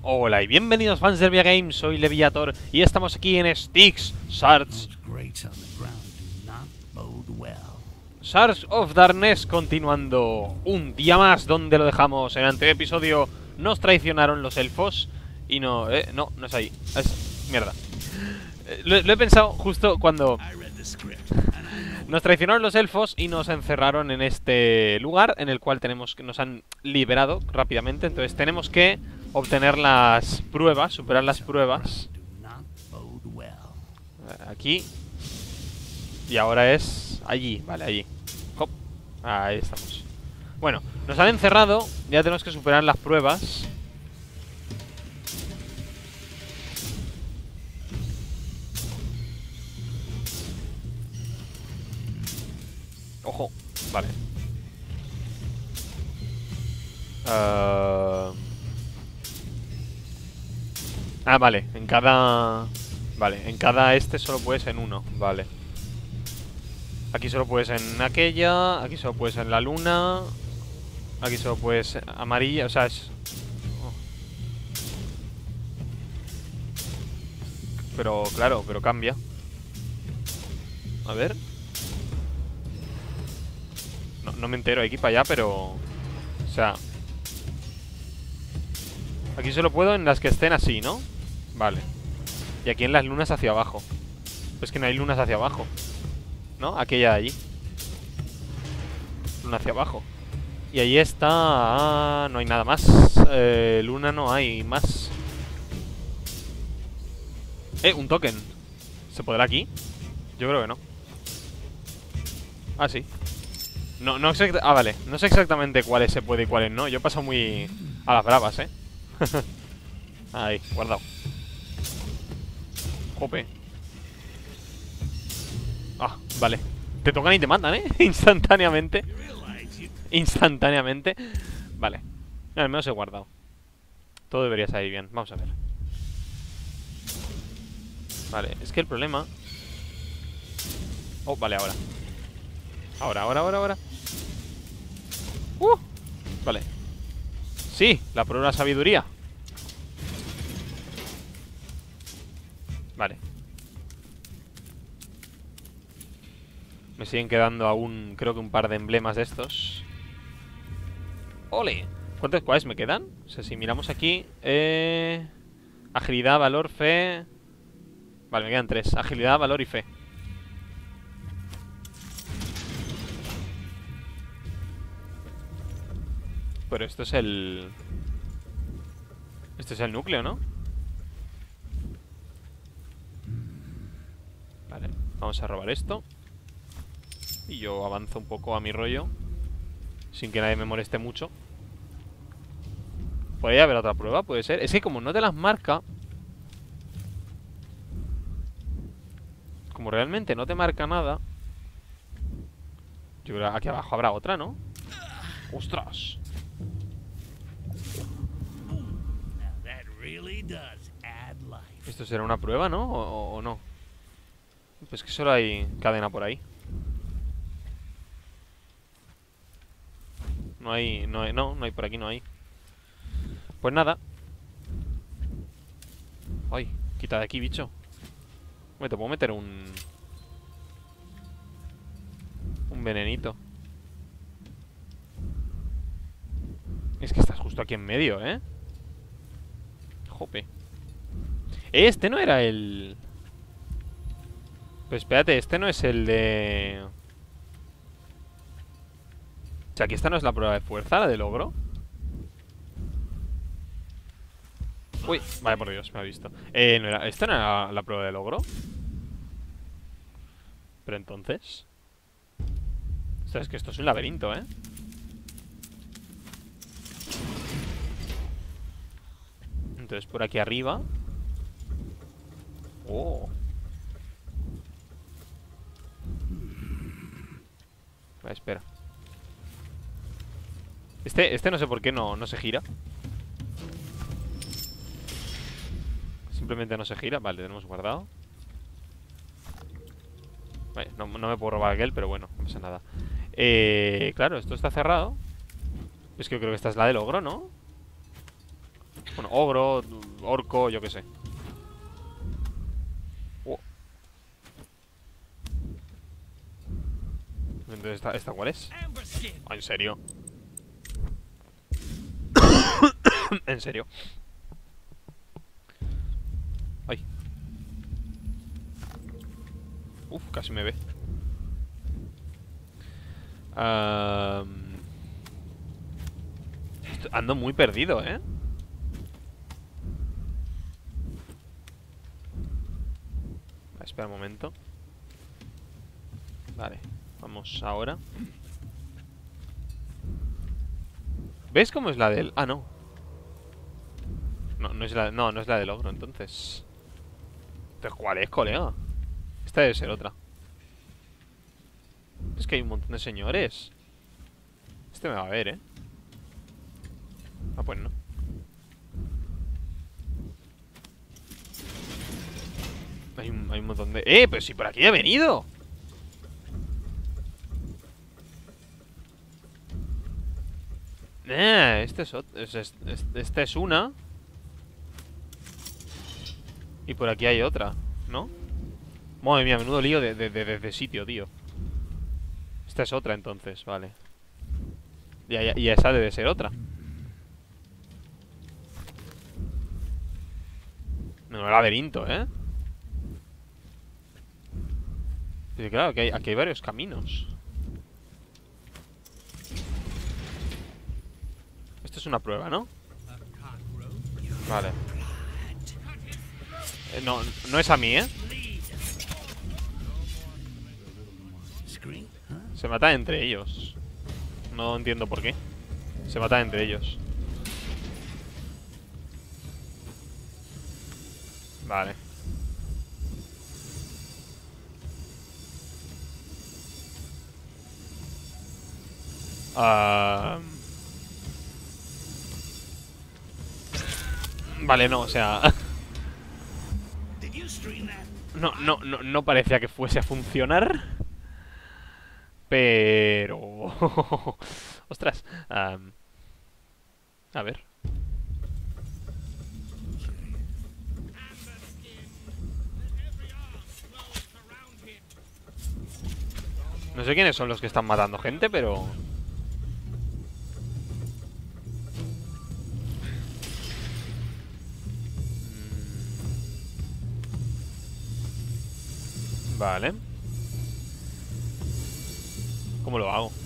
Hola y bienvenidos fans de Via Games, soy Leviator y estamos aquí en Styx, Shards of Darkness, continuando un día más donde lo dejamos. En el anterior episodio nos traicionaron los elfos y no es ahí, es mierda. Lo he pensado justo cuando nos traicionaron los elfos y nos encerraron en este lugar en el cual nos han liberado rápidamente. Entonces tenemos que obtener las pruebas, superar las pruebas. Aquí. Y ahora es allí, vale, allí. Hop. Ahí estamos. Bueno, nos han encerrado. Ya tenemos que superar las pruebas. Ojo, vale. Vale, en cada... Vale, en cada solo puedes en uno, vale. Aquí solo puedes en aquella, aquí solo puedes en la luna, aquí solo puedes amarilla, o sea, es... Pero, claro, pero cambia. A ver. No me entero, aquí para allá, pero... O sea... Aquí solo puedo en las que estén así, ¿no? Vale. Y aquí en las lunas hacia abajo. Pues que no hay lunas hacia abajo, ¿no? Aquella de allí. Luna hacia abajo. Y ahí está... no hay nada más. Luna no hay más. Un token. ¿Se podrá aquí? Yo creo que no. Ah, sí. No sé... vale. No sé exactamente cuáles se puede y cuáles no. Yo he pasado muy... a las bravas, Ahí, guardado. Jope. Ah, vale. Te tocan y te matan, Instantáneamente. Instantáneamente. Vale. Al menos he guardado. Todo debería salir bien. Vamos a ver. Vale, es que el problema... Oh, vale, ahora. Ahora. Vale. Sí, la prueba de la sabiduría. Vale. Me siguen quedando aún, creo que un par de emblemas de estos. ¡Ole! ¿Cuáles me quedan? O sea, si miramos aquí... agilidad, valor, fe... Vale, me quedan 3. Agilidad, valor y fe. Pero esto es el... Este es el núcleo, ¿no? Vale, vamos a robar esto. Y yo avanzo un poco a mi rollo, sin que nadie me moleste mucho. Podría haber otra prueba, puede ser. Es que como no te las marca... Como realmente no te marca nada... Yo creo que aquí abajo habrá otra, ¿no? ¡Ostras! Esto será una prueba, ¿no? ¿O no? Pues que solo hay cadena por ahí. No hay por aquí, no hay. Pues nada. Ay, quita de aquí, bicho. Me te puedo meter un venenito. Es que estás justo aquí en medio, ¿eh? Jope. Este no era el... Pues espérate, este no es el de... O sea, aquí esta no es la prueba de fuerza, la de logro. Uy, vaya por Dios, me ha visto. ¿Esta no era la prueba de logro? Pero entonces... Ostras, es que esto es un laberinto, ¿eh? Entonces por aquí arriba... Oh. Vale, espera. Este no sé por qué no se gira. Simplemente no se gira. Vale, tenemos guardado. Vale, no me puedo robar aquel, pero bueno, no pasa nada. Claro, esto está cerrado. Es que yo creo que esta es la de logro, ¿no? Bueno, ogro, orco, yo qué sé. Oh. Entonces, ¿esta cuál es? Oh, ¿en serio? ¿En serio? Ay. Uf, casi me ve. Ando muy perdido, ¿eh? Espera un momento. Vale, vamos ahora. ¿Ves cómo es la del...? Ah, no. No es la del ogro, entonces. Entonces, ¿cuál es, colega? Esta debe ser otra. Es que hay un montón de señores. Este me va a ver, ¿eh? Ah, pues no. Hay un montón de... Pero si por aquí he venido. Esta es una. Y por aquí hay otra, ¿no? Madre mía, menudo lío de sitio, tío. Esta es otra entonces, vale. Y esa debe ser otra. Menudo laberinto, ¿eh? Sí, claro, aquí hay varios caminos. Esto es una prueba, ¿no? Vale. No es a mí, ¿eh? Se matan entre ellos. No entiendo por qué. Se matan entre ellos. Vale. Vale, no, o sea... No parecía que fuese a funcionar. Pero... Ostras. A ver. No sé quiénes son los que están matando gente, pero... Vale. ¿Cómo lo hago?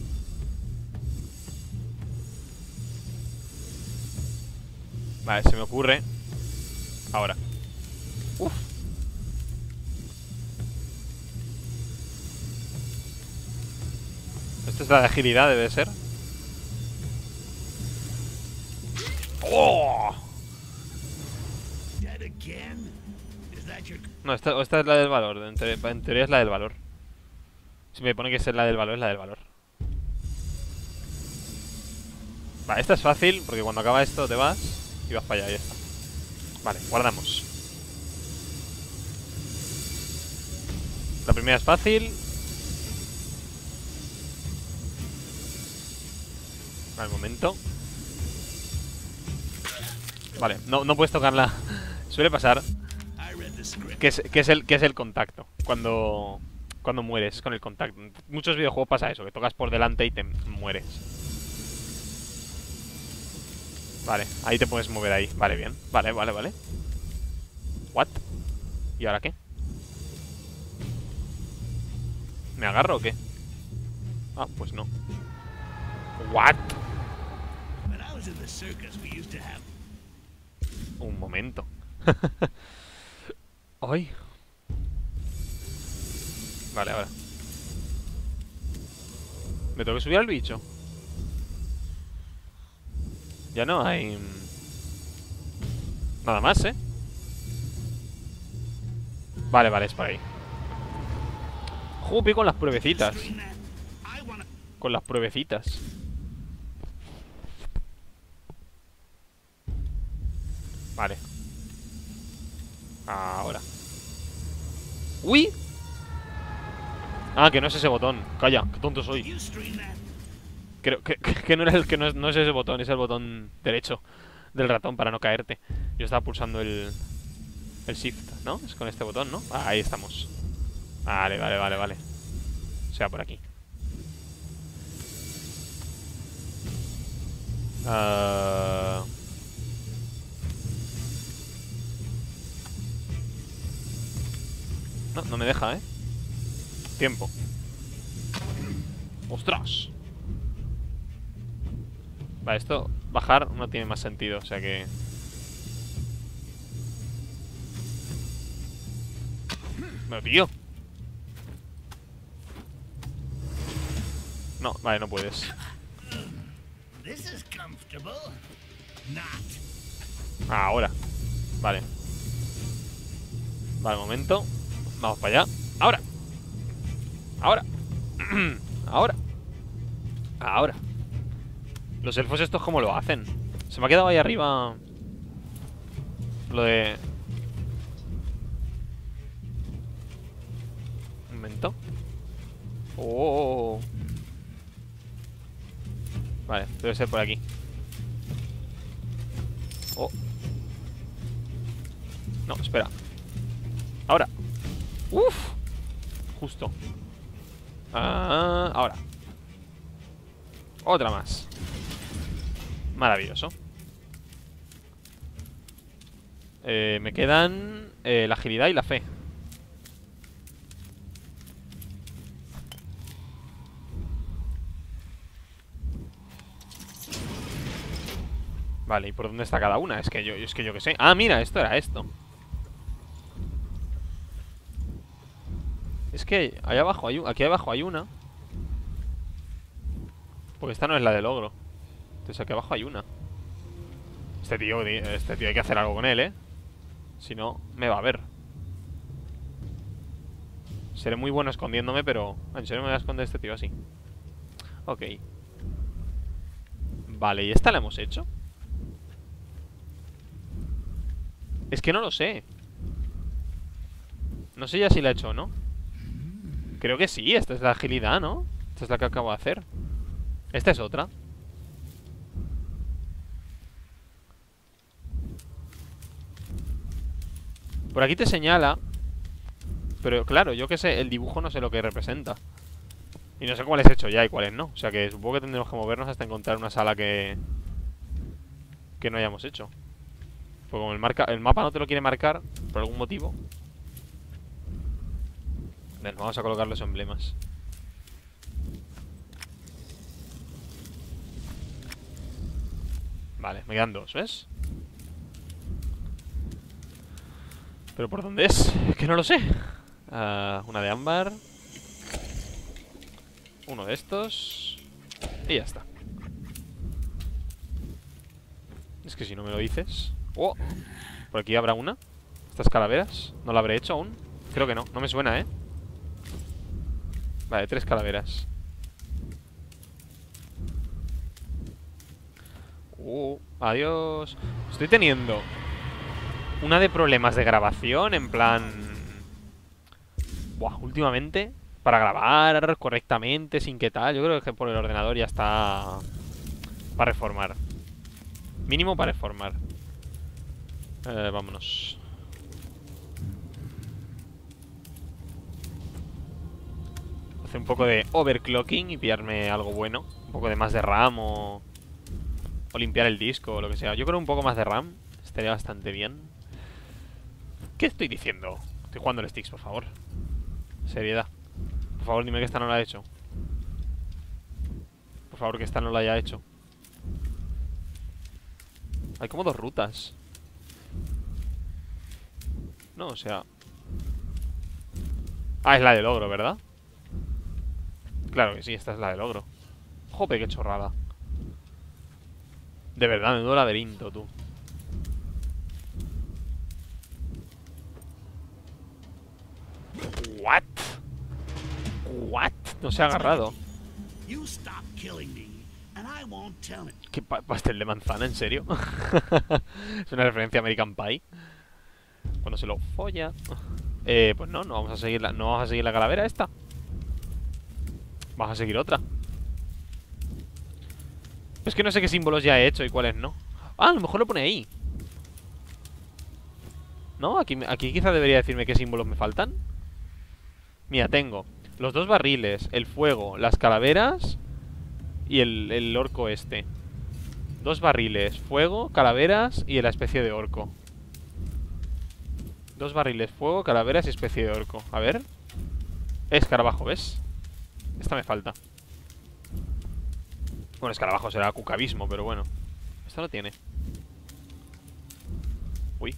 Vale, se me ocurre. Ahora. Uf. Esta es la de agilidad, debe ser. ¡Oh! No, esta es la del valor. En teoría es la del valor. Si me pone que es la del valor, es la del valor. Vale, esta es fácil, porque cuando acaba esto te vas y vas para allá, ya está. Vale, guardamos. La primera es fácil. Al momento. Vale, no puedes tocarla. Suele pasar que es el contacto. Cuando mueres con el contacto. En muchos videojuegos pasa eso, que tocas por delante y te mueres. Vale, ahí te puedes mover ahí. Vale, bien. Vale. ¿What? ¿Y ahora qué? ¿Me agarro o qué? Ah, pues no. ¿What? Un momento. Ay. Vale, ahora. ¿Me tengo que subir al bicho? Ya no hay... nada más, ¿eh? Vale, es por ahí. Jupi con las pruebecitas. Con las pruebecitas. Vale. Ahora. ¡Uy! Ah, que no es ese botón. Calla, qué tonto soy. Creo que no es ese botón, es el botón derecho. del ratón para no caerte. Yo estaba pulsando el shift, ¿no? Es con este botón, ¿no? Ah, ahí estamos. Vale, vale, vale, vale. O sea, por aquí. No, no me deja, ¿eh? Tiempo. ¡Ostras! Vale, esto, bajar no tiene más sentido, o sea que... Pero tío. No, vale, no puedes. Ahora. Vale. Vale, momento. Vamos para allá. Ahora. Ahora. Ahora. Ahora. Los elfos estos, ¿cómo lo hacen? Se me ha quedado ahí arriba lo de... Un momento. Oh. Vale, debe ser por aquí. Oh. No, espera. Ahora. Uf. Justo. Ahora. Otra más. Maravilloso. Me quedan la agilidad y la fe. Vale, ¿y por dónde está cada una? Es que yo qué sé. Ah, mira, esto era esto. Es que ahí abajo hay aquí abajo hay una. Porque esta no es la del ogro. Entonces aquí abajo hay una. Este tío hay que hacer algo con él, ¿eh? Si no, me va a ver. Seré muy bueno escondiéndome, pero... ¿En serio me voy a esconder este tío así? Ok. Vale, ¿y esta la hemos hecho? Es que no lo sé. No sé ya si la he hecho o no. Creo que sí, esta es la agilidad, ¿no? Esta es la que acabo de hacer. Esta es otra. Por aquí te señala. Pero claro, yo qué sé, el dibujo no sé lo que representa. Y no sé cuáles he hecho ya y cuáles no. O sea que supongo que tendremos que movernos hasta encontrar una sala que no hayamos hecho. Porque como el mapa no te lo quiere marcar por algún motivo. Ven, vamos a colocar los emblemas. Vale, me quedan dos, ¿ves? ¿Pero por dónde es? Que no lo sé. Una de ámbar. Uno de estos. Y ya está. Es que si no me lo dices... ¡Oh! Por aquí habrá una. Estas calaveras. ¿No la habré hecho aún? Creo que no. No me suena, ¿eh? Vale, 3 calaveras. Adiós. Estoy teniendo una de problemas de grabación. En plan... Buah, últimamente para grabar correctamente, sin que tal. Yo creo que por el ordenador ya está para reformar. Mínimo para reformar. Vámonos. Hacer un poco de overclocking y pillarme algo bueno. Un poco de más de RAM o limpiar el disco o lo que sea. Yo creo un poco más de RAM estaría bastante bien. ¿Qué estoy diciendo? Estoy jugando el Sticks, por favor. Seriedad. Por favor, dime que esta no la he hecho. Por favor, que esta no la haya hecho. Hay como 2 rutas. No, o sea... Ah, es la del ogro, ¿verdad? Claro que sí, esta es la del ogro. Jope, qué chorrada. De verdad, menudo laberinto, tú. What? What? No se ha agarrado. ¿Qué pastel de manzana? ¿En serio? Es una referencia a American Pie. Cuando se lo folla. Pues no vamos a seguir no vamos a seguir la calavera esta. Vamos a seguir otra. Es que no sé qué símbolos ya he hecho y cuáles no. Ah, a lo mejor lo pone ahí. ¿No? Aquí quizá debería decirme qué símbolos me faltan. Mira, tengo los 2 barriles, el fuego, las calaveras y el orco este. 2 barriles, fuego, calaveras y la especie de orco. 2 barriles, fuego, calaveras y especie de orco. A ver. Escarabajo, ¿ves? Esta me falta. Bueno, escarabajo será cucabismo, pero bueno. Esta no tiene. Uy.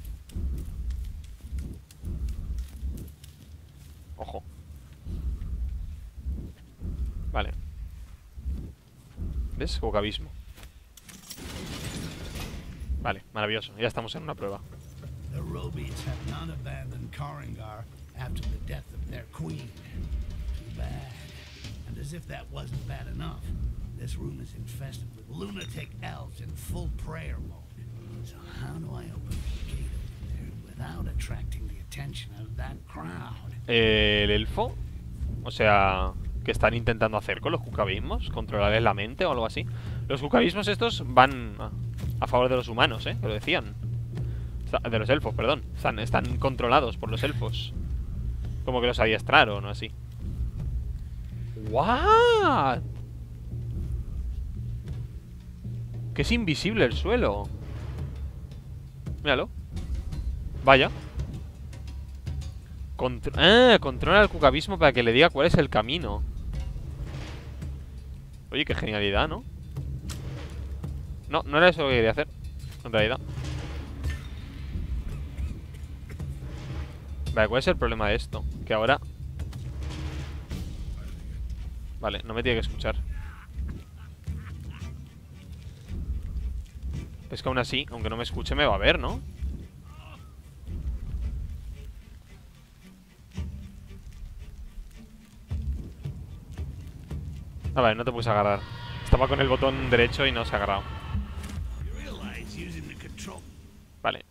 Ojo. Vale. ¿Ves? Cucabismo. Vale, maravilloso. Ya estamos en una prueba. The Robies have not abandoned Karangar after the death of their queen. Too bad. And as if that wasn't bad enough, this room is infested with lunatic elves in full prayer mode. So how do I open the gate over there without attracting the attention of that crowd? El elfo. O sea, ¿qué están intentando hacer con los cucabismos? ¿Controlarles la mente o algo así? Los cucabismos estos van a favor de los humanos, ¿eh? Que lo decían. De los elfos, perdón. Están controlados por los elfos. Como que los adiestraron o así. ¿What? Que es invisible el suelo. Míralo. Vaya. Controla el cucabismo para que le diga cuál es el camino. Oye, qué genialidad, ¿no? No, no era eso lo que quería hacer, en realidad. Vale, ¿cuál es el problema de esto? Que ahora... Vale, no me tiene que escuchar. Es que aún así, aunque no me escuche, me va a ver, ¿no? Ah, vale, no te puedes agarrar. Estaba con el botón derecho y no se ha agarrado. Vale.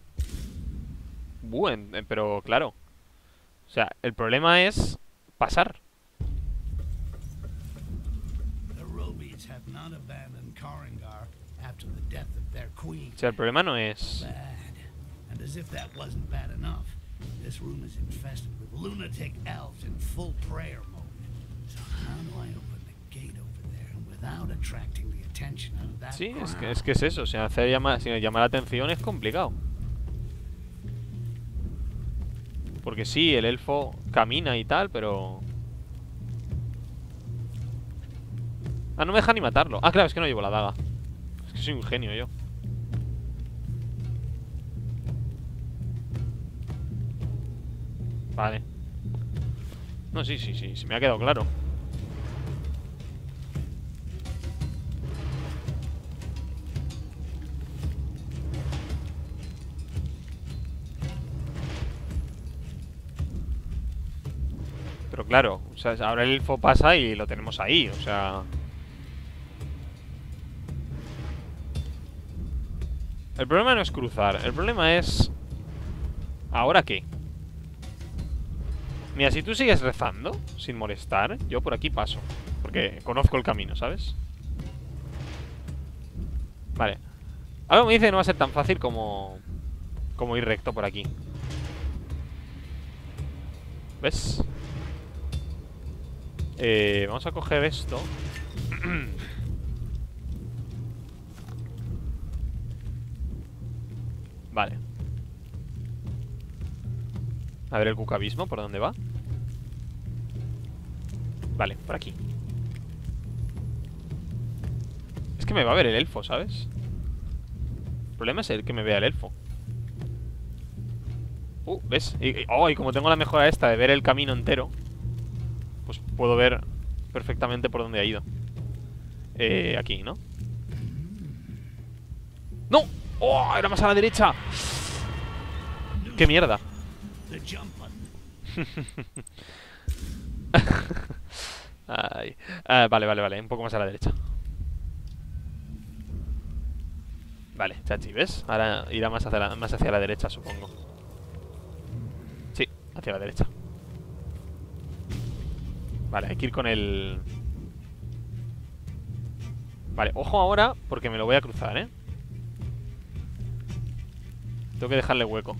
Pero claro. O sea, el problema es pasar. O sea, el problema no es... Sí, es que es eso. O sea, hacer llamar la atención es complicado. Porque sí, el elfo camina y tal, pero... Ah, no me deja ni matarlo. Ah, claro, es que no llevo la daga. Es que soy un genio yo. Vale. No, sí, se me ha quedado claro. Pero claro, o sea, ahora el elfo pasa y lo tenemos ahí, o sea... El problema no es cruzar, el problema es... ¿Ahora qué? Mira, si tú sigues rezando, sin molestar, yo por aquí paso. Porque conozco el camino, ¿sabes? Vale. Algo me dice que no va a ser tan fácil como ir recto por aquí. ¿Ves? Vamos a coger esto. Vale. A ver el cucabismo, ¿por dónde va? Vale, por aquí. Es que me va a ver el elfo, ¿sabes? El problema es el que me vea el elfo. ¿Ves? Y como tengo la mejora esta de ver el camino entero, pues puedo ver perfectamente por dónde ha ido. Aquí, ¿no? ¡No! ¡Oh! Era más a la derecha. ¡Qué mierda! Ay. Vale. Un poco más a la derecha. Vale, chachi, ¿ves? Ahora irá más hacia la derecha, supongo. Sí, hacia la derecha. Vale, hay que ir con el... Vale, ojo ahora, porque me lo voy a cruzar, ¿eh? Tengo que dejarle hueco.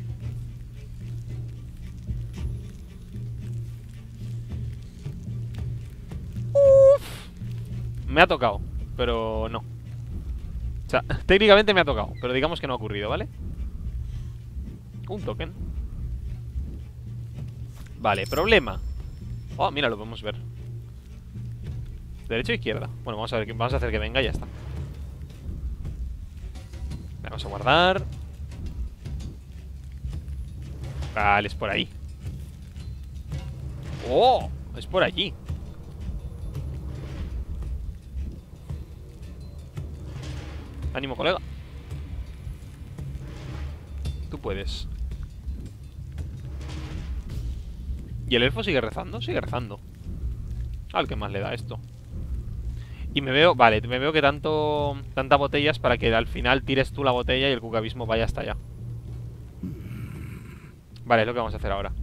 Me ha tocado, pero no. O sea, técnicamente me ha tocado, pero digamos que no ha ocurrido, ¿vale? Un token. Vale, problema. Oh, mira, lo podemos ver. ¿Derecha o izquierda? Bueno, vamos a ver, vamos a hacer que venga y ya está. Vamos a guardar. Vale, es por ahí. ¡Oh! Es por allí. Ánimo, colega. Tú puedes. ¿Y el elfo sigue rezando? Sigue rezando. Al que más le da esto. Y me veo, vale, me veo que tanta botella es para que al final tires tú la botella y el cucabismo vaya hasta allá. Vale, es lo que vamos a hacer ahora.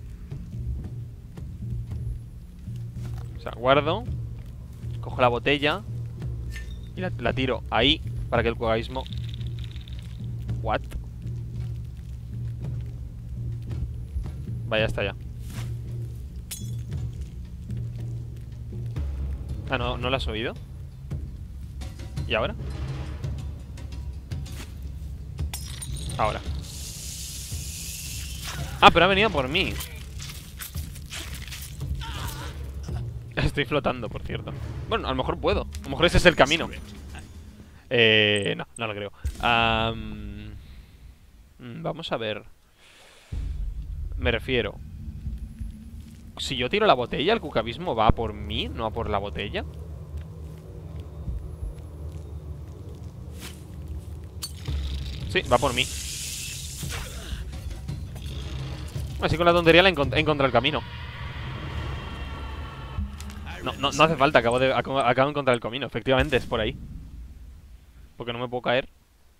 O sea, guardo. Cojo la botella y la tiro ahí para que el cucabismo... What? Vaya hasta allá. Ah, no, ¿no lo has oído? ¿Y ahora? Ahora. Ah, pero ha venido por mí. Estoy flotando, por cierto. Bueno, a lo mejor puedo. A lo mejor ese es el camino. No, no lo creo. Vamos a ver. Me refiero. Si yo tiro la botella, el cucabismo va a por mí, no a por la botella. Sí, va por mí. Así con la tontería he encontrado el camino. No hace falta, acabo de encontrar el camino. Efectivamente, es por ahí. Porque no me puedo caer.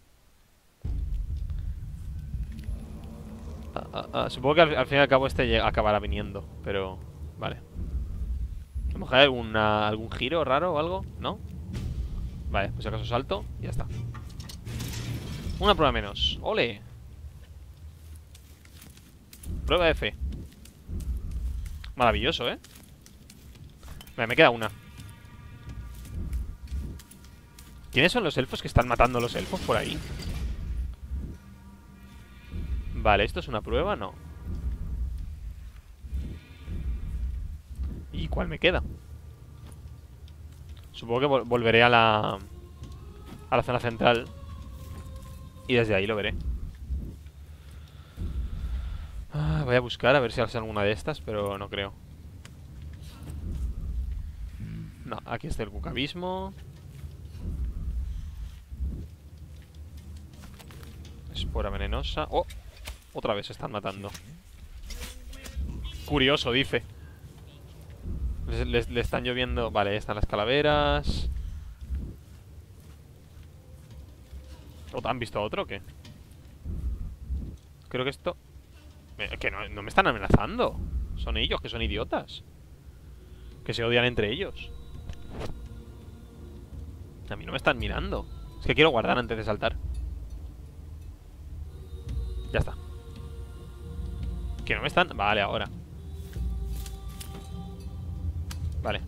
Supongo que al fin y al cabo este acabará viniendo. Pero, vale. ¿A lo mejor hay algún giro raro o algo? ¿No? Vale, pues si acaso salto y ya está. Una prueba menos. ¡Ole! Prueba de fe. Maravilloso, ¿eh? Vale, me queda una. ¿Quiénes son los elfos que están matando a los elfos por ahí? Vale, ¿esto es una prueba? No. ¿Y cuál me queda? Supongo que volveré a la zona central. Y desde ahí lo veré. Voy a buscar a ver si hace alguna de estas, pero no creo. No, aquí está el cucabismo. Espora venenosa. ¡Oh! Otra vez se están matando. Curioso, dice. Le están lloviendo. Vale, ahí están las calaveras. ¿Han visto a otro o qué? Creo que esto... Que no me están amenazando. Son ellos, que son idiotas. Que se odian entre ellos. A mí no me están mirando. Es que quiero guardar antes de saltar. Ya está. Que no me están... Vale, ahora. Vale.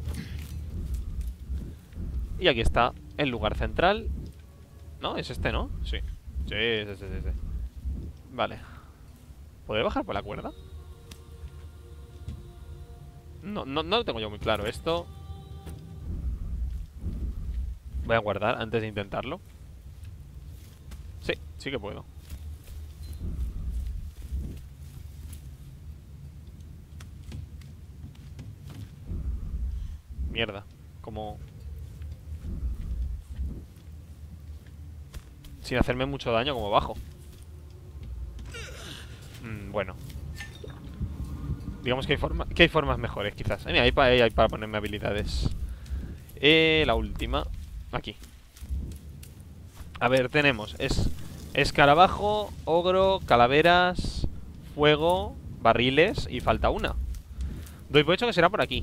Y aquí está el lugar central. ¿No? ¿Es este, no? Sí. Sí, es ese. Vale. ¿Podré bajar por la cuerda? No lo tengo yo muy claro esto. Voy a guardar antes de intentarlo. Sí que puedo. Mierda. Como... sin hacerme mucho daño, como bajo. Bueno. Digamos que hay formas mejores, quizás. Mira, hay para ponerme habilidades. La última. Aquí. A ver, tenemos escarabajo, ogro, calaveras, fuego, barriles y falta una. Doy por hecho que será por aquí.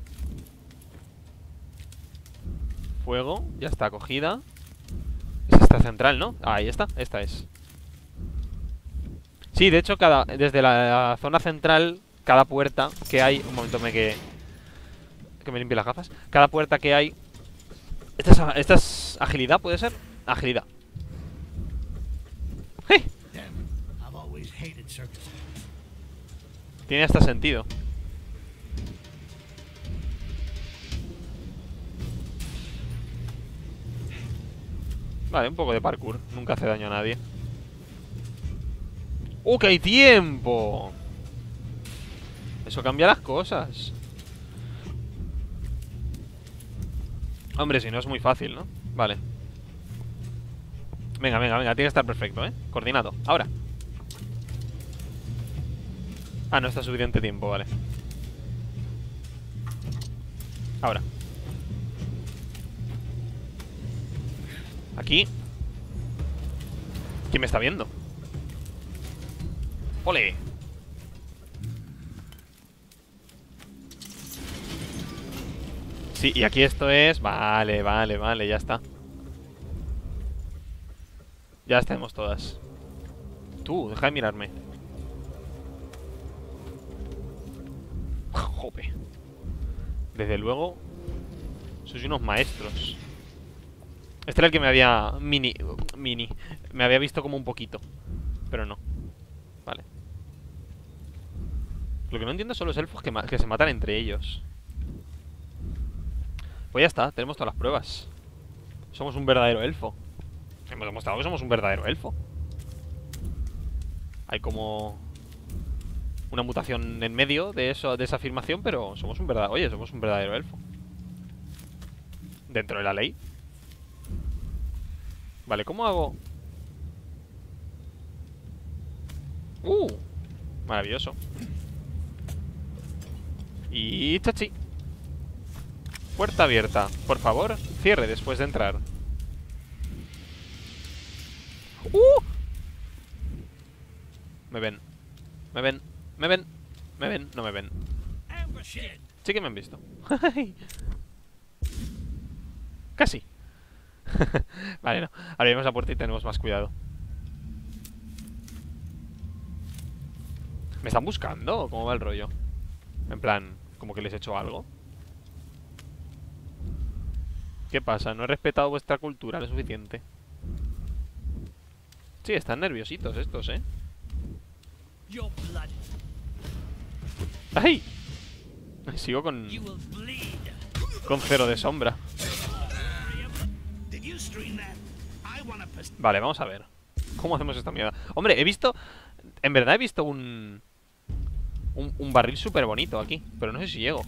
Fuego, ya está cogida. Es esta central, ¿no? Ahí está, esta es. Sí, de hecho, desde la zona central, cada puerta que hay... Un momento, que me limpie las gafas. Cada puerta que hay... ¿Esta es agilidad, puede ser? Agilidad. ¡Eh! Tiene hasta sentido. Vale, un poco de parkour. Nunca hace daño a nadie. ¡Oh, que hay tiempo! Eso cambia las cosas. Hombre, si no es muy fácil, ¿no? Vale. Venga, venga, venga. Tiene que estar perfecto, ¿eh? Coordinado. Ahora. Ah, no está suficiente tiempo, vale. Ahora. Aquí. ¿Quién me está viendo? ¡Ole! Sí, y aquí esto es... Vale, vale, vale, ya está. Ya las tenemos todas. Tú, deja de mirarme. Jope. Desde luego sois unos maestros. Este era el que me había... Mini. Me había visto como un poquito. Pero no. Vale. Lo que no entiendo son los elfos que se matan entre ellos. Pues ya está, tenemos todas las pruebas. Somos un verdadero elfo. Hemos demostrado que somos un verdadero elfo. Hay como una mutación en medio de eso, de esa afirmación, pero somos un verdadero... Oye, somos un verdadero elfo. Dentro de la ley. Vale, ¿cómo hago? Maravilloso. Y chachi. Puerta abierta. Por favor, cierre después de entrar. Me ven. Me ven. Me ven. Me ven. No me ven. Sí que me han visto. Casi. Vale, no. Abrimos la puerta y tenemos más cuidado. ¿Me están buscando? ¿Cómo va el rollo? En plan, como que les he hecho algo. ¿Qué pasa? No he respetado vuestra cultura lo suficiente. Sí, están nerviositos estos, ¿eh? ¡Ay! Sigo con cero de sombra. Vale, vamos a ver. ¿Cómo hacemos esta mierda? Hombre, he visto... En verdad he visto un barril súper bonito aquí. Pero no sé si llego.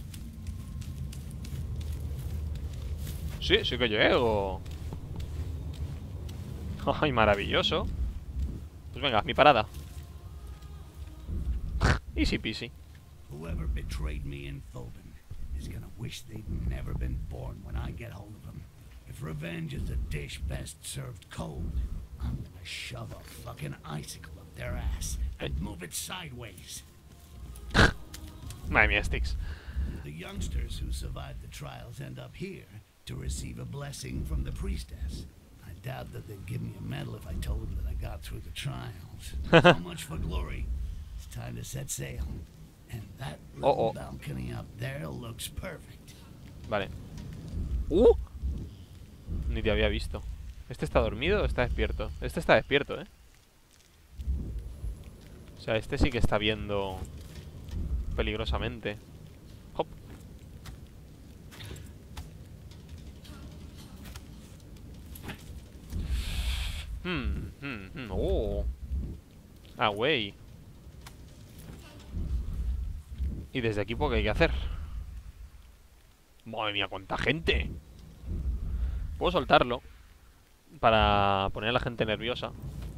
Sí, sí que llego. Ay, maravilloso. Pues venga, mi parada. Easy peasy. Whoever betrayed me in Phobin is gonna wish they'd never been born when I get hold of them. If revenge is a dish best served cold, I'm gonna shove a fucking icicle up their ass and move it sideways. Madre mía, Sticks. The youngsters who survived the trials end up here to receive a blessing from the priestess. I doubt that they'd give me a medal if I told them that I got through the trials. So much for glory. It's time to set sail. And that little balcony up there looks perfect. Vale. Ni te había visto. ¿Este está dormido o está despierto? Este está despierto, ¿eh? O sea, este sí que está viendo peligrosamente. Hop. Ah, güey. Y desde aquí, ¿qué hay que hacer? Madre mía, cuánta gente. Puedo soltarlo para poner a la gente nerviosa.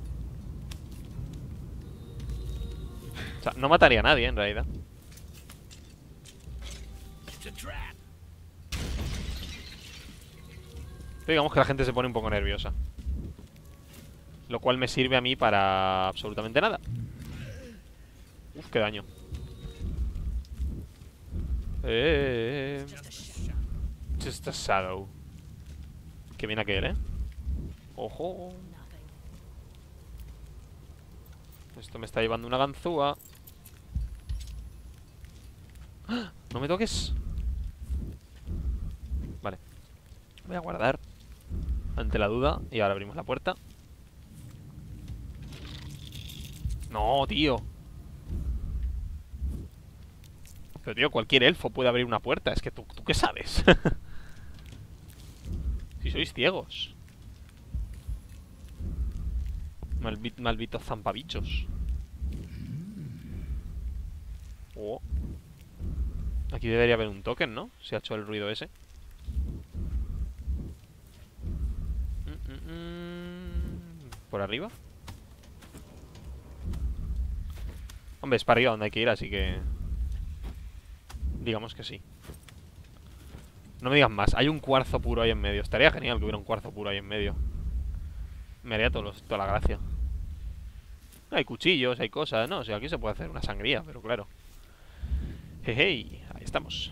O sea, no mataría a nadie, en realidad. Pero digamos que la gente se pone un poco nerviosa. Lo cual me sirve a mí para absolutamente nada. Uf, qué daño. Just a shadow. Que viene aquel, ¿eh? Ojo. Esto me está llevando una ganzúa. ¡Ah! ¡No me toques! Vale. Voy a guardar ante la duda. Y ahora abrimos la puerta. No, tío. Pero, tío, cualquier elfo puede abrir una puerta. Es que tú ¿qué sabes? Si sois ciegos. Malditos zampabichos. Oh. Aquí debería haber un token, ¿no? Se ha hecho el ruido ese. ¿Por arriba? Hombre, es para arriba donde hay que ir, así que... digamos que sí. No me digas más. Hay un cuarzo puro ahí en medio. Estaría genial que hubiera un cuarzo puro ahí en medio. Me haría toda la gracia. Hay cuchillos, hay cosas. No, o sea, aquí se puede hacer una sangría, pero claro. Hey, ahí estamos.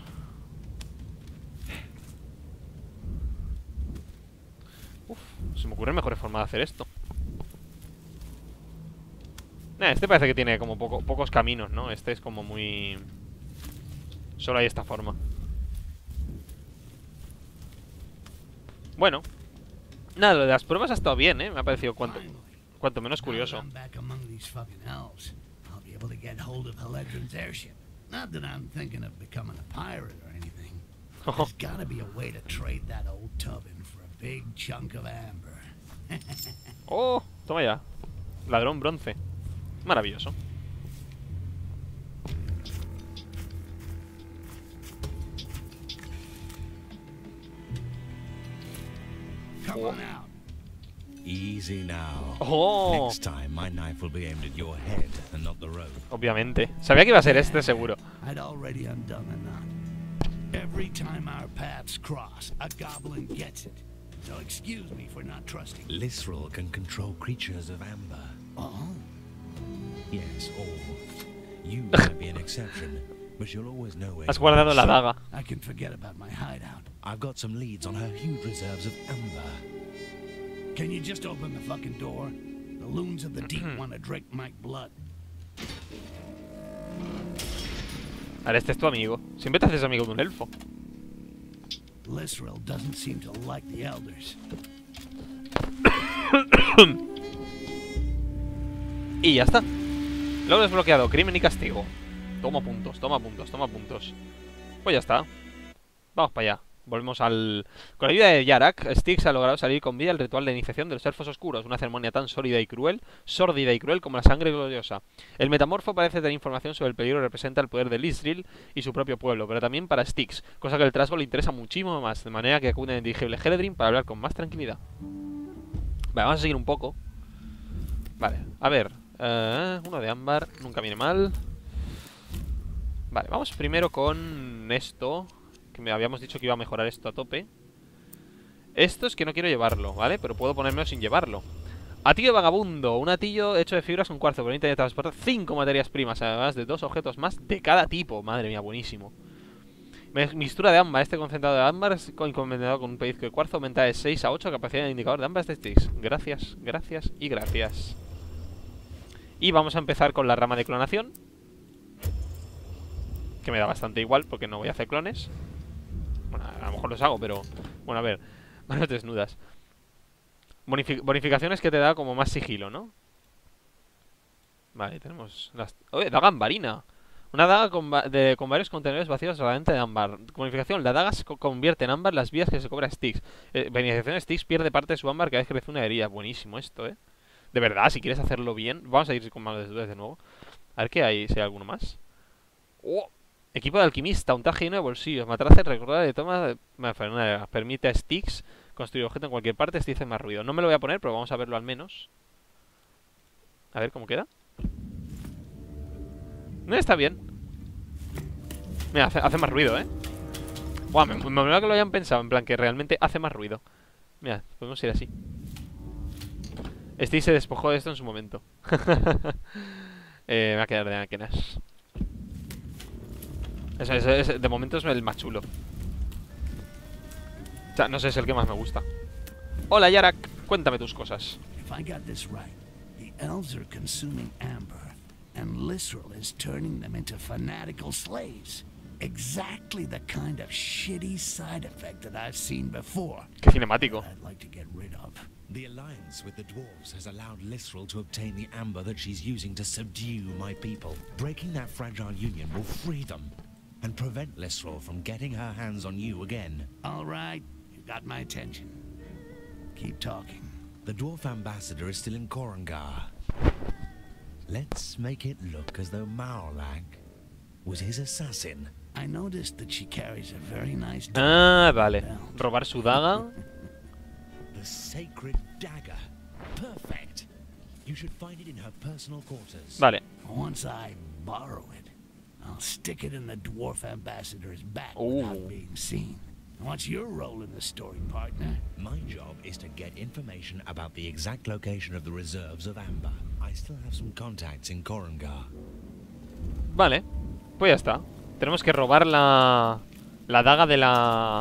Uf, se me ocurren mejores formas de hacer esto. Este parece que tiene como pocos caminos, ¿no? Este es como muy... solo hay esta forma. Bueno. Nada, lo de las pruebas ha estado bien, ¿eh? Me ha parecido cuanto menos curioso. Oh, toma ya. Ladrón bronce. Maravilloso. Come on out. Easy now. Oh. Next time my knife will be aimed at your head and not the road. Obviamente. Sabía que iba a ser este, seguro. I'd already undone the knot. Every time our paths cross, a goblin gets it. So excuse me for not trusting. Lisrel can control creatures of amber. Oh? Yes, all. You might be an exception, but you'll always know where. Has guardado la daga. I can forget about my hideout. I've got some leads on her huge reserves of amber. Can you just open the fucking door? The loons of the deep want to drink my blood. Ahora este es tu amigo. Siempre te haces amigo de un elfo. Lisrel doesn't seem to like the elders. Y ya está. Logro desbloqueado, crimen y castigo. Toma puntos, toma puntos, toma puntos. Pues ya está. Vamos para allá. Volvemos al... Con la ayuda de Yarak, Styx ha logrado salir con vida del ritual de iniciación de los elfos oscuros. Una ceremonia tan sórdida y cruel como la sangre gloriosa. El metamorfo parece tener información sobre el peligro que representa el poder de Lisril y su propio pueblo, pero también para Styx, cosa que el trasgo le interesa muchísimo más, de manera que acude al indirigible Heledrin para hablar con más tranquilidad. Vale, vamos a seguir un poco. Vale, a ver. Uno de ámbar, nunca viene mal. Vale, vamos primero con esto, que me habíamos dicho que iba a mejorar esto a tope. Esto es que no quiero llevarlo, ¿vale? Pero puedo ponérmelo sin llevarlo. Atillo vagabundo, un atillo hecho de fibras con cuarzo, permite transportar 5 materias primas, además de 2 objetos más de cada tipo. Madre mía, buenísimo. Mixtura de ámbar, este concentrado de ámbar combinado con un pellizco de cuarzo aumenta de 6 a 8 capacidad de indicador de ámbar de Styx. Gracias, gracias y gracias. Y vamos a empezar con la rama de clonación, que me da bastante igual porque no voy a hacer clones. Bueno, a lo mejor los hago, pero... Bueno, a ver. Manos desnudas. Bonificaciones que te da como más sigilo, ¿no? Vale, tenemos las... ¡Oye, daga ambarina! Una daga con varios contenedores vacíos solamente de ámbar. Bonificación, la daga se convierte en ámbar las vías que se cobra Styx. Bonificación, Styx pierde parte de su ámbar cada vez que recibe una herida. Buenísimo esto, ¿eh? De verdad, si quieres hacerlo bien. Vamos a ir con manos desnudas de nuevo. A ver qué hay, si hay alguno más. ¡Oh! Equipo de alquimista, un traje lleno de bolsillos, matraces, recordar de toma de... Permite a Styx construir objeto en cualquier parte, Styx hace más ruido. No me lo voy a poner, pero vamos a verlo al menos. A ver cómo queda. No, está bien. Mira, hace más ruido, ¿eh? Buah, me mola que lo hayan pensado, en plan que realmente hace más ruido. Mira, podemos ir así. Styx se despojó de esto en su momento. Me va a quedar de máquinas. De momento es el más chulo. O sea, no sé, es el que más me gusta. Hola, Yarak, cuéntame tus cosas. If I got this right, the elves are consuming amber, and Lysrel is turning them into fanatical slaves. Exactly the kind of shitty side effect that I've seen before. Qué cinemático. I'd like to get rid of. The alliance with the dwarves has allowed Lysrel to obtain the amber that she's using to subdue my people. Breaking that fragile union will free them and prevent Lysrel from getting her hands on you again. All right, you got my attention. Keep talking. The dwarf ambassador is still in Korengar. Let's make it look as though Maolag was his assassin. I noticed that she carries a very nice Ah, vale. belt. Robar su daga. The sacred dagger. Perfect. You should find it in her personal quarters. Vale. Once I borrow it, I'll stick it in the dwarf ambassador's back Ooh. without being seen. What's your role in the story, partner? My job is to get information about the exact location of the reserves of amber. I still have some contacts in Korengar. Vale. Pues ya está. Tenemos que robar la daga de la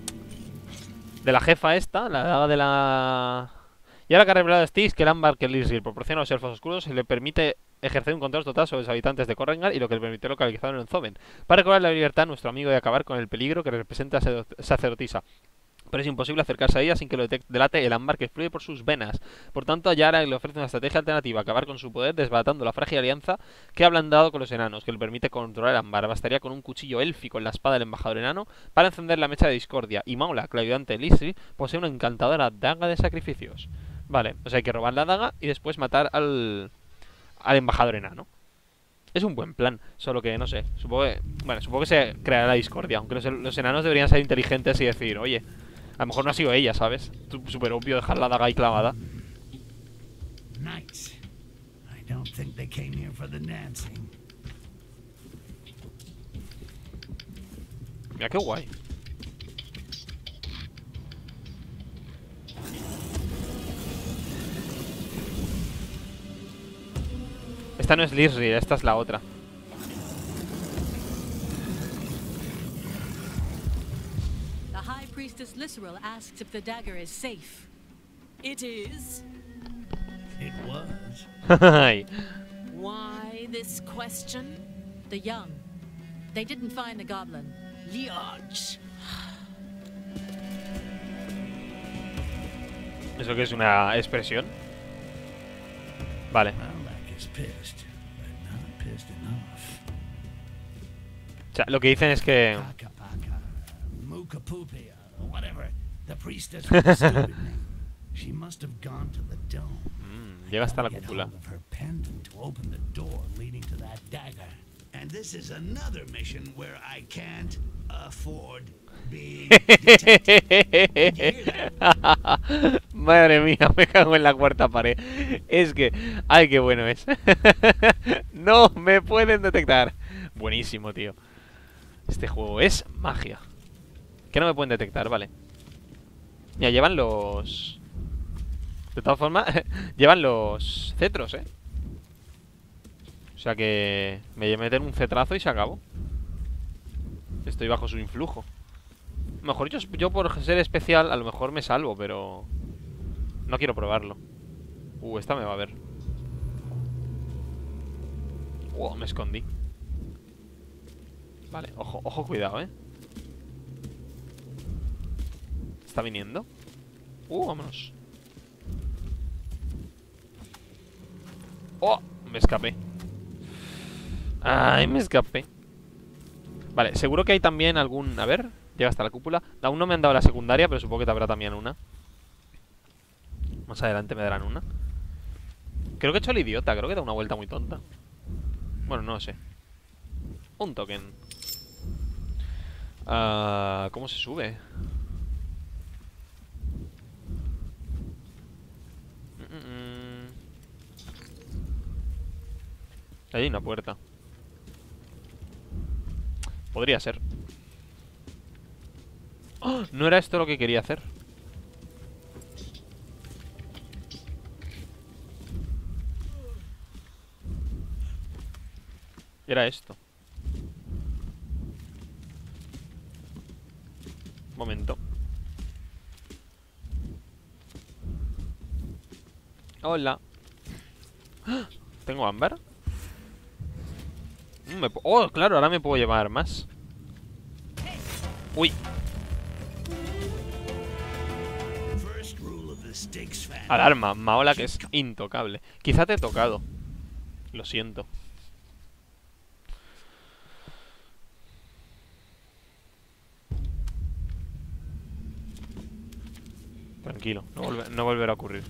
jefa esta. La daga de la... Y ahora que ha revelado Styx que el ámbar que Lysrel proporciona a los elfos oscuros se le permite ejercer un control total sobre los habitantes de Korengar y lo que le permite localizar en Zoven, para cobrar la libertad a nuestro amigo y acabar con el peligro que representa a sacerdotisa. Pero es imposible acercarse a ella sin que lo delate el ámbar que fluye por sus venas. Por tanto, a Yara le ofrece una estrategia alternativa: acabar con su poder desbaratando la frágil alianza que ha ablandado con los enanos, que le permite controlar el ámbar. Bastaría con un cuchillo élfico en la espada del embajador enano para encender la mecha de discordia. Y Maolag, la ayudante de Lysrel, posee una encantadora daga de sacrificios. Vale, o sea, hay que robar la daga y después matar al embajador enano. Es un buen plan, solo que no sé. Supongo que se creará la discordia. Aunque los enanos deberían ser inteligentes y decir, oye, a lo mejor no ha sido ella, ¿sabes? Súper obvio dejar la daga ahí clavada. Knights. I don't think they came here for the dancing. Mira qué guay. Esta no es Lysrel, esta es la otra. The High Priestess Lysrel asks if the dagger is safe. It is. It was. Ay. Why this question? The young. They didn't find the goblin. Liarch. ¿Eso qué es una expresión? Vale. Maolag is pissed, but not pissed enough. O sea, lo que dicen es que... Paka Paka, Mukapupia, whatever. The priestess with the stupid name. She must have gone to the dome. Llega hasta la Get cúpula. hold of her pendant to open the door leading to that dagger. And this is another mission where I can't afford being detected. Madre mía, me cago en la cuarta pared. Es que... ¡Ay, qué bueno es! No me pueden detectar. Buenísimo, tío. Este juego es magia. Que no me pueden detectar, vale. Mira, llevan los... De todas formas, llevan los cetros, ¿eh? O sea que... me meten un cetrazo y se acabó. Estoy bajo su influjo. A lo mejor yo por ser especial, a lo mejor me salvo, pero... no quiero probarlo. Esta me va a ver. Me escondí. Vale, ojo, cuidado, ¿eh? ¿Está viniendo? Vámonos. Me escapé. Ay, me escapé. Vale, seguro que hay también algún... A ver, llega hasta la cúpula. Aún no me han dado la secundaria, pero supongo que te habrá también una. Más adelante me darán una. Creo que he hecho el idiota, creo que da una vuelta muy tonta. Bueno, no sé. Un token. ¿Cómo se sube? Ahí hay una puerta. Podría ser. ¡Oh! No era esto lo que quería hacer. Era esto. Un momento. Hola. ¿Tengo ámbar? Oh, claro, ahora me puedo llevar más. Uy. Alarma, Maola, que es intocable. Quizá te he tocado. Lo siento. Tranquilo, no volverá a ocurrir.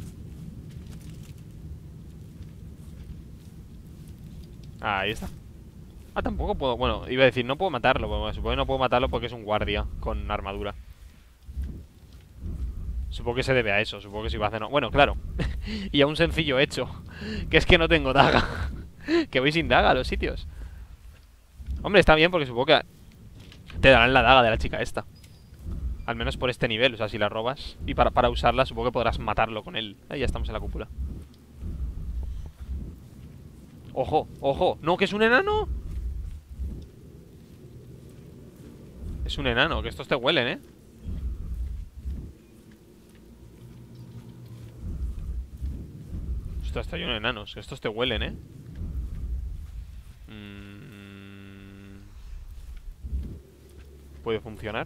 Ahí está. Ah, tampoco puedo... Bueno, iba a decir, no puedo matarlo. Bueno, supongo que no puedo matarlo porque es un guardia con armadura. Supongo que se debe a eso. Supongo que si va a hacer... Bueno, claro. Y a un sencillo hecho. Que es que no tengo daga. Que voy sin daga a los sitios. Hombre, está bien porque supongo que te darán la daga de la chica esta. Al menos por este nivel, o sea, si la robas. Y para usarla supongo que podrás matarlo con él. Ahí ya estamos en la cúpula. ¡Ojo! ¡Ojo! ¡No, que es un enano! Es un enano, que estos te huelen, ¿eh? Ostras, está lleno de enanos, que estos te huelen, ¿eh? ¿Puede funcionar?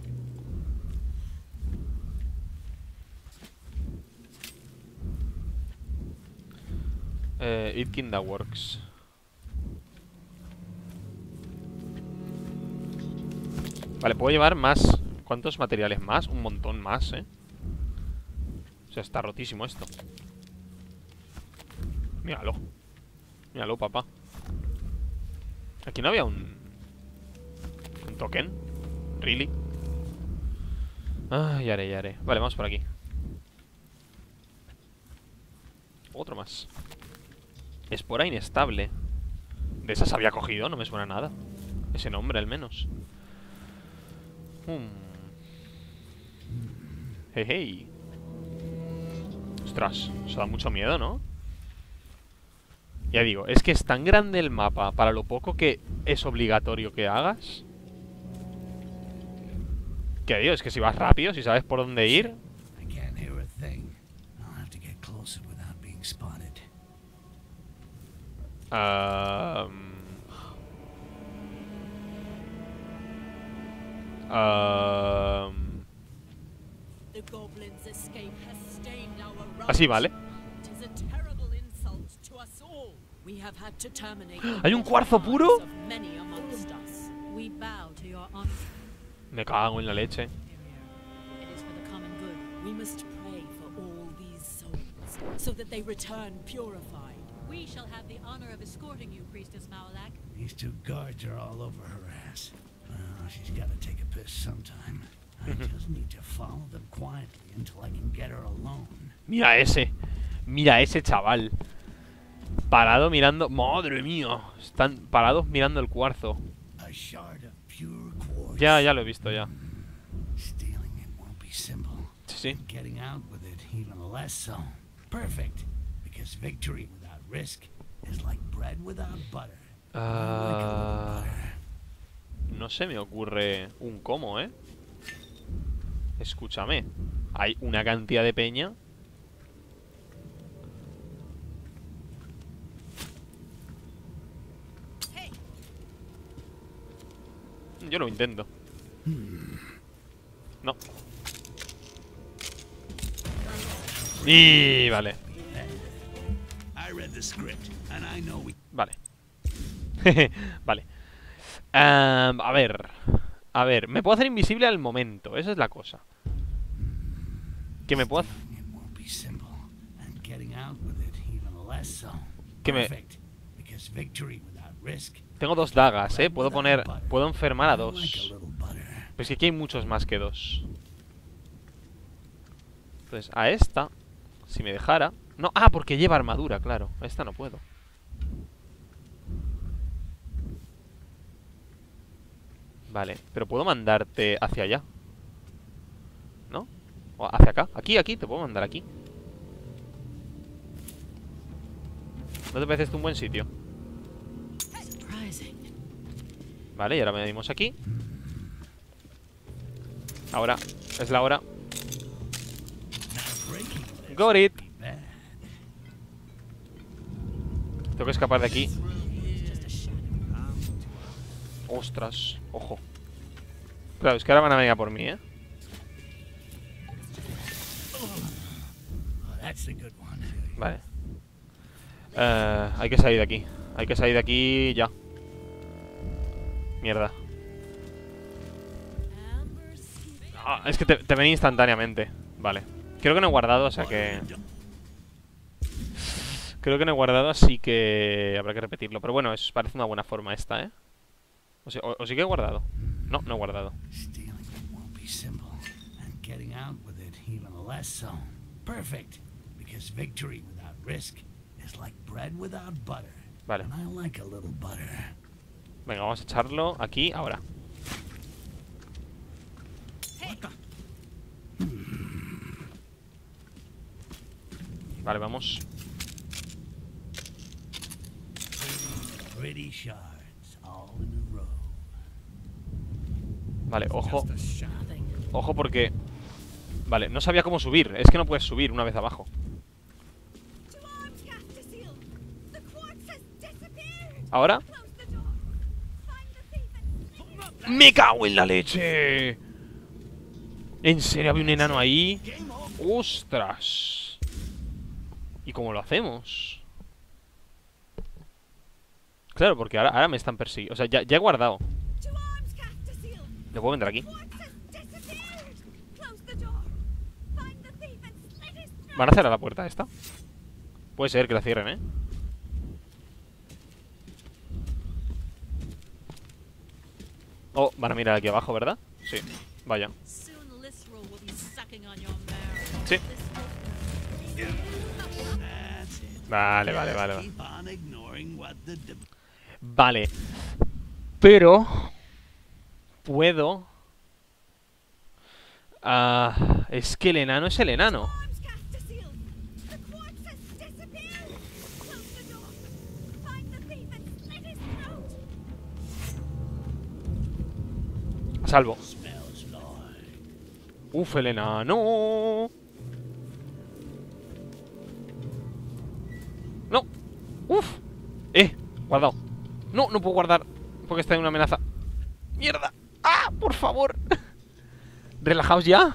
It Kinda Works. Vale, puedo llevar más. ¿Cuántos materiales más? Un montón más, ¿eh? O sea, está rotísimo esto. Míralo. Míralo, papá. Aquí no había un token. Really. Ah, ya haré. Vale, vamos por aquí. Otro más. Espora inestable. De esas había cogido, no me suena nada. Ese nombre al menos. Hey. Ostras, eso da mucho miedo, ¿no? Ya digo, es que es tan grande el mapa para lo poco que es obligatorio que hagas. Que digo, es que si vas rápido, si sabes por dónde ir. Así vale. ¿Hay un cuarzo puro? Me cago en la leche. We shall have the honor of escorting you, Priestess Maolak. These two guards are all over her ass. Well, she's got to take a piss sometime. I just need to follow them quietly until I can get her alone. Mira ese chaval. Parado mirando... ¡Madre mía! Están parados mirando el cuarzo. A shard of pure quartz. Ya lo he visto ya. Stealing it won't be simple. Sí. Getting out with it even less so. Perfect. Because victory without risk is like bread without butter. No se me ocurre un cómo, ¿eh? Escúchame. Hay una cantidad de peña. Yo lo intento. No. Y vale. Vale. Vale. A ver, me puedo hacer invisible al momento. Esa es la cosa. Que me puedo hacer... Que me... Tengo dos dagas, puedo poner... Puedo enfermar a dos. Pero es que aquí hay muchos más que dos. Entonces, a esta, si me dejara... No, porque lleva armadura, claro. A esta no puedo. Vale, pero puedo mandarte hacia allá, ¿no? O hacia acá. Aquí, te puedo mandar aquí. ¿No te parece esto un buen sitio? Vale, y ahora venimos aquí. Ahora, es la hora. Got it. Tengo que escapar de aquí. Ostras, ojo. Claro, es que ahora van a venir a por mí, ¿eh? Vale. Hay que salir de aquí. Hay que salir de aquí ya. Mierda. Ah, es que te ven instantáneamente. Vale. Creo que no he guardado, o sea que... Creo que no he guardado, así que habrá que repetirlo. Pero bueno, parece una buena forma esta, ¿eh? O sí que he guardado. No, no he guardado. Vale. Venga, vamos a echarlo aquí, ahora. Vale, vamos. Vale, ojo. Ojo porque... Vale, no sabía cómo subir. Es que no puedes subir una vez abajo. ¿Ahora? ¡Me cago en la leche! ¿En serio había un enano ahí? ¡Ostras! ¿Y cómo lo hacemos? Claro, porque ahora me están persiguiendo. O sea, ya he guardado. ¿Le puedo vender aquí? ¿Van a cerrar la puerta esta? Puede ser que la cierren, ¿eh? Oh, van a mirar aquí abajo, ¿verdad? Sí, vaya. Sí. Vale. Vale. Pero... Puedo... es que el enano es el enano. A salvo. Uf, el enano. No. Uf. Guardado. No puedo guardar porque está en una amenaza. Mierda. ¡Ah! Por favor. Relajaos ya.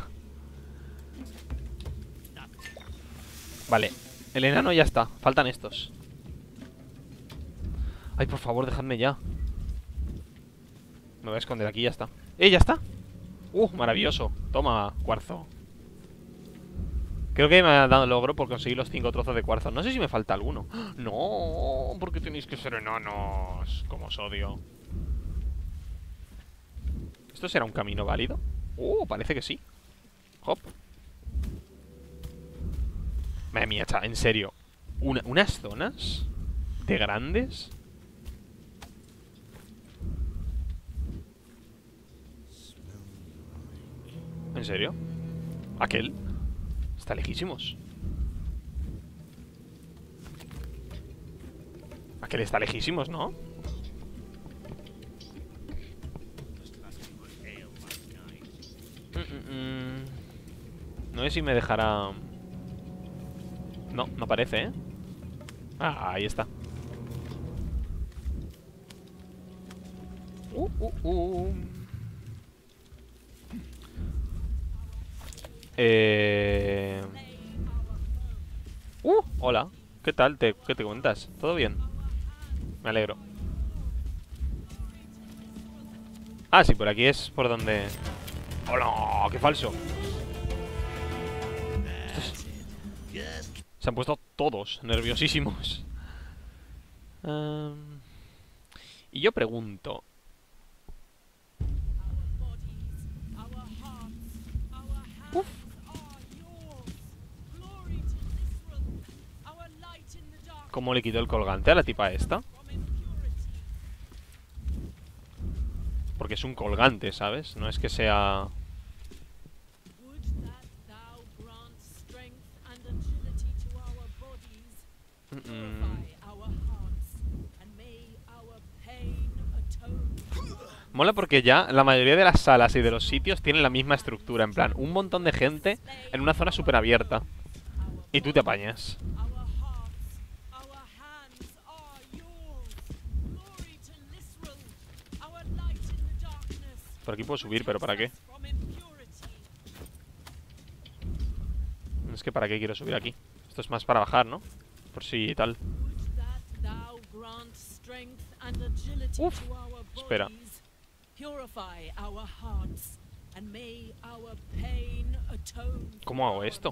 Vale. El enano ya está. Faltan estos. Ay, por favor, dejadme ya. Me voy a esconder aquí y ya está. Ya está. Maravilloso. Toma, cuarzo. Creo que me ha dado logro por conseguir los 5 trozos de cuarzo. No sé si me falta alguno. No, porque tenéis que ser enanos. Como os odio. ¿Esto será un camino válido? Parece que sí. Hop. Madre mía, chaval, en serio. ¿Unas zonas de grandes? ¿En serio? ¿Aquel? Está lejísimos. Aquel está lejísimos, ¿no? No sé si me dejará... No parece, ¿eh? Ahí está. Hola. ¿Qué tal? ¿Qué te cuentas? ¿Todo bien? Me alegro. Sí, por aquí es por donde... ¡Hola! ¡Qué falso! Se han puesto todos nerviosísimos. Y yo pregunto... Uf. ¿Cómo le quitó el colgante a la tipa esta? Porque es un colgante, ¿sabes? No es que sea... Mola porque ya la mayoría de las salas y de los sitios tienen la misma estructura. En plan, un montón de gente en una zona súper abierta. Y tú te apañas. Por aquí puedo subir, pero ¿para qué? Es que ¿para qué quiero subir aquí? Esto es más para bajar, ¿no? Por si tal. Uf, espera. ¿Cómo hago esto?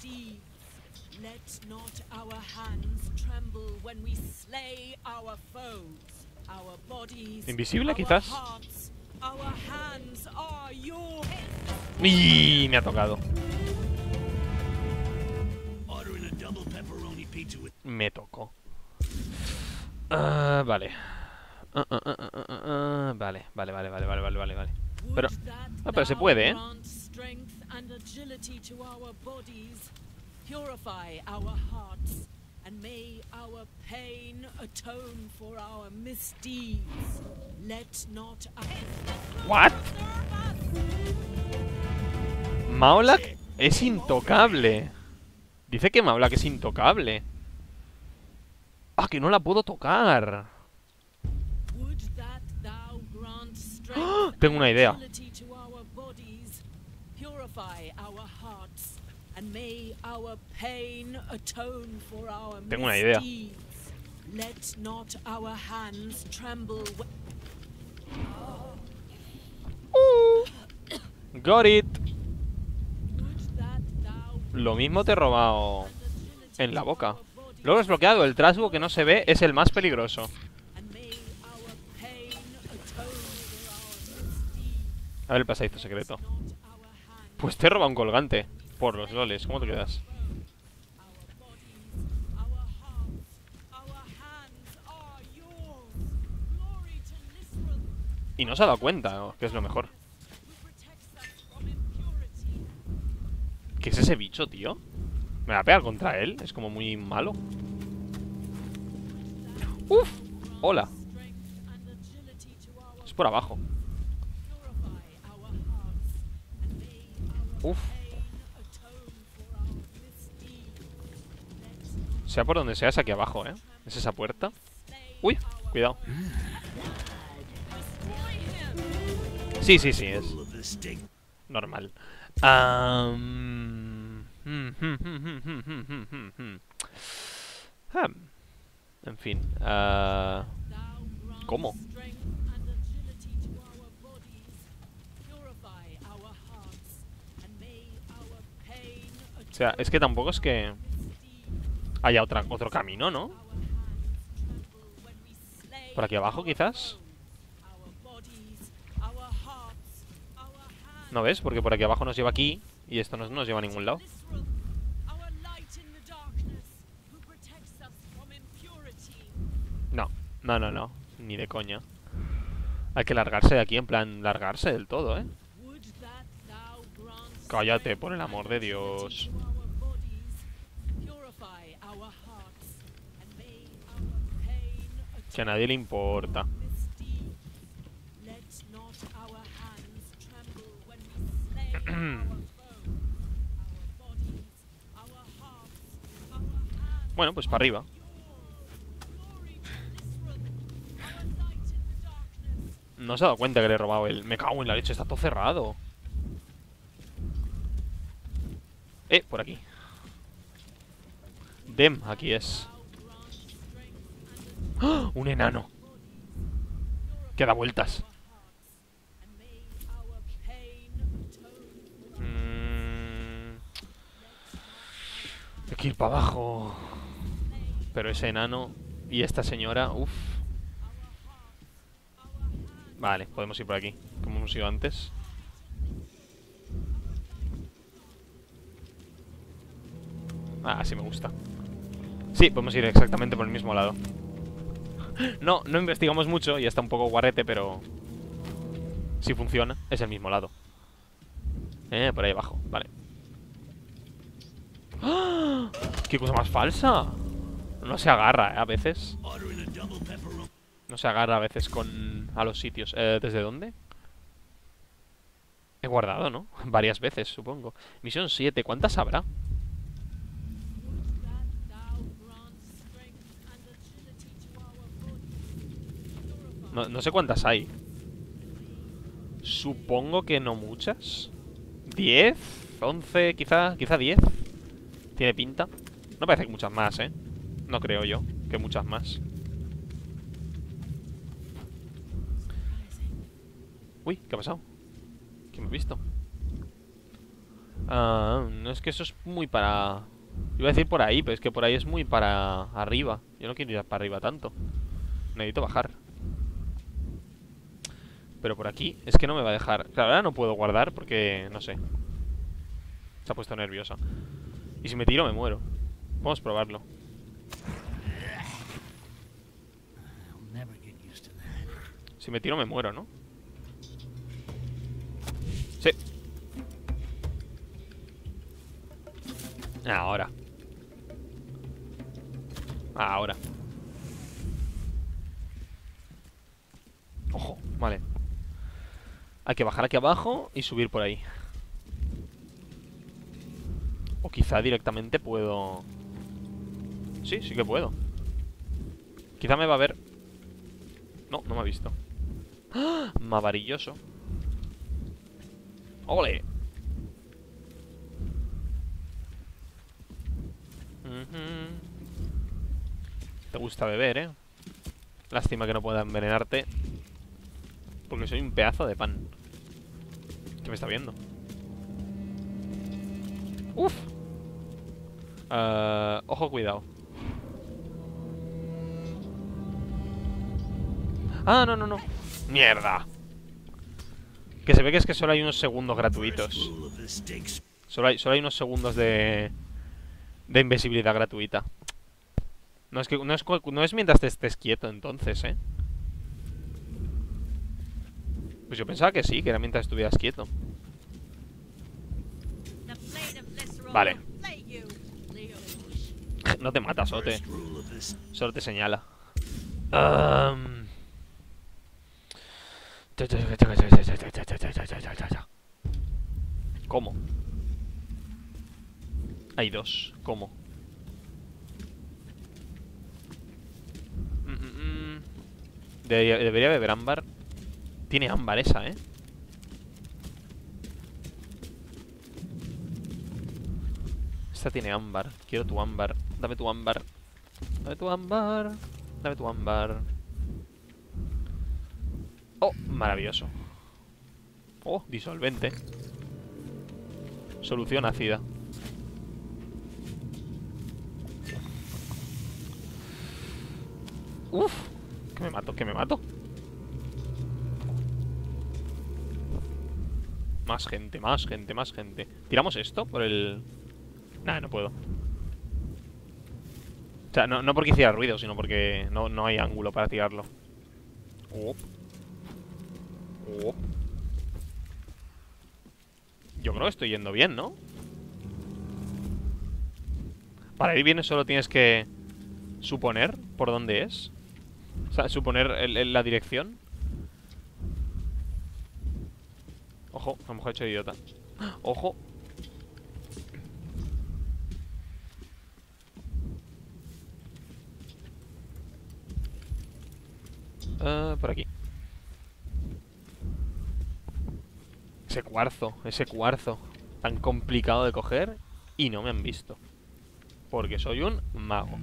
¿Invisible, quizás? ¡Y! Me ha tocado. Me tocó. Vale. Vale. Pero se puede, ¿eh? ¿What? Maulak es intocable. Dice que Maulak es intocable. ¡Ah, que no la puedo tocar! ¡Oh! Tengo una idea. Tengo una idea. Got it. Lo mismo te he robado en la boca. Luego desbloqueado. El trasgo que no se ve es el más peligroso. A ver el pasadizo secreto. Pues te he robado un colgante. Por los loles. ¿Cómo te quedas? Y no se ha dado cuenta, ¿no? Que es lo mejor. ¿Qué es ese bicho, tío? ¿Me va a pegar contra él? Es como muy malo. ¡Uf! ¡Hola! Es por abajo. ¡Uf! Sea por donde sea, es aquí abajo, ¿eh? Es esa puerta. ¡Uy! Cuidado. Sí, es normal. En fin. ¿Cómo? O sea, es que tampoco es que haya otro camino, ¿no? Por aquí abajo, quizás. ¿No ves? Porque por aquí abajo nos lleva aquí y esto no nos lleva a ningún lado. No. Ni de coña. Hay que largarse de aquí, en plan, largarse del todo, ¿eh? Cállate, por el amor de Dios. Que a nadie le importa. Bueno, pues para arriba. No se ha dado cuenta que le he robado el... Me cago en la leche, está todo cerrado. Por aquí. Dem, aquí es. ¡Oh! Un enano que da vueltas. Hay que ir para abajo. Pero ese enano y esta señora, uff. Vale, podemos ir por aquí, como hemos ido antes. Ah, así me gusta. Sí, podemos ir exactamente por el mismo lado. No investigamos mucho y está un poco guarrete, pero... si funciona, es el mismo lado. Por ahí abajo, vale. ¡Ah! ¡Qué cosa más falsa! No se agarra, a veces. No se agarra a veces a los sitios. ¿Desde dónde? He guardado, ¿no? Varias veces, supongo. Misión 7, ¿cuántas habrá? No sé cuántas hay. Supongo que no muchas. 10, 11, quizá 10. Tiene pinta. No parece que muchas más, ¿eh? No creo yo que muchas más. Uy, ¿qué ha pasado? ¿Quién me ha visto? No, es que eso es muy para... Iba a decir por ahí, pero es que por ahí es muy para arriba. Yo no quiero ir para arriba tanto. Necesito bajar. Pero por aquí es que no me va a dejar. Claro, ahora no puedo guardar porque... no sé. Se ha puesto nerviosa. Y si me tiro me muero. Vamos a probarlo. Si me tiro me muero, ¿no? Sí. Ahora. Ahora. Ojo, vale. Hay que bajar aquí abajo y subir por ahí. O quizá directamente puedo... Sí, sí que puedo. Quizá me va a ver... No, no me ha visto. ¡Ah! Maravilloso. ¡Ole! Te gusta beber, ¿eh? Lástima que no pueda envenenarte. Porque soy un pedazo de pan. ¿Qué me está viendo? ¡Uf! Ojo, cuidado. Ah, no, no, no. ¡Mierda! Que se ve que es que solo hay unos segundos gratuitos. Solo hay unos segundos de invisibilidad gratuita. No es que no es mientras te estés quieto, entonces, ¿eh? Pues yo pensaba que sí, que era mientras estuvieras quieto. Vale. No te mata, Sote. Solo te señala. ¿Cómo? Hay dos. ¿Cómo? Debería beber ámbar. Tiene ámbar esa, ¿eh? Esta tiene ámbar. Quiero tu ámbar. Dame tu ámbar. Dame tu ámbar. Dame tu ámbar. Oh, maravilloso. Oh, disolvente. Solución ácida. Uf, que me mato, que me mato. Más gente, más gente, más gente. ¿Tiramos esto por el...? Nah, no puedo. O sea, no porque hiciera ruido, sino porque no hay ángulo para tirarlo. Oh. Oh. Yo creo que estoy yendo bien, ¿no? Para ir bien solo tienes que suponer por dónde es. O sea, suponer la dirección. Ojo, a lo mejor he hecho idiota. Ojo. Por aquí. Ese cuarzo tan complicado de coger. Y no me han visto. Porque soy un mago.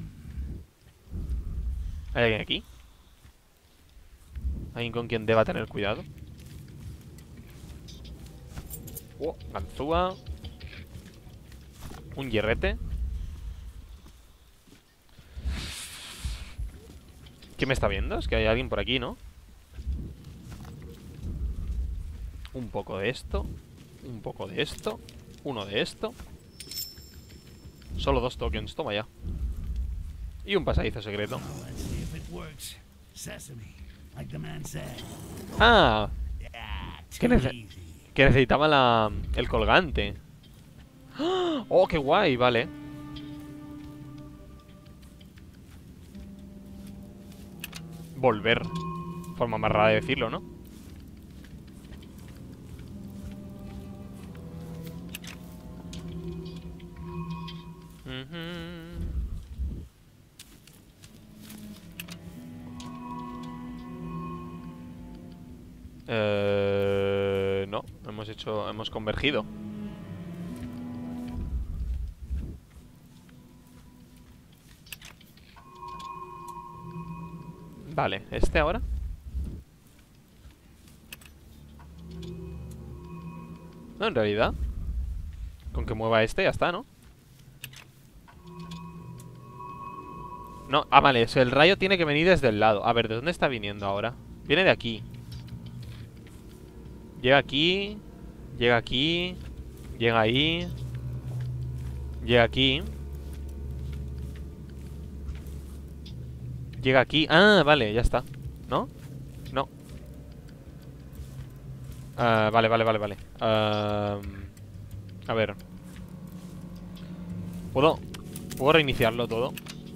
¿Hay alguien aquí? ¿Alguien con quien deba tener cuidado? Oh, ganzúa. Un hierrete. ¿Quién me está viendo? Es que hay alguien por aquí, ¿no? Un poco de esto. Un poco de esto. Uno de esto. Solo 2 tokens, toma ya. Y un pasadizo secreto. Ah, que necesitaba el colgante. Oh, qué guay, vale. Volver. Forma más rara de decirlo, ¿no? hemos convergido. Vale, ¿este ahora? No, en realidad con que mueva este ya está, ¿no? No, vale, el rayo tiene que venir desde el lado. A ver, ¿de dónde está viniendo ahora? Viene de aquí. Llega aquí. Llega aquí. Llega ahí. Llega aquí. Llega aquí. Ah, vale, ya está. ¿No? No. Vale. A ver. ¿Puedo reiniciarlo todo?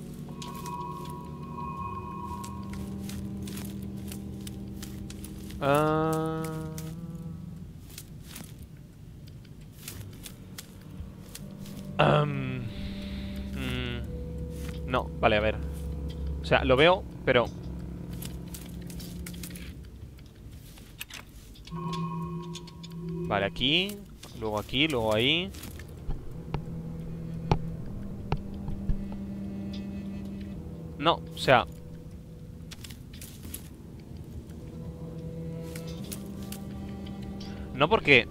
No, vale, a ver. O sea, lo veo, pero... Vale, aquí. Luego ahí. No, o sea... No porque...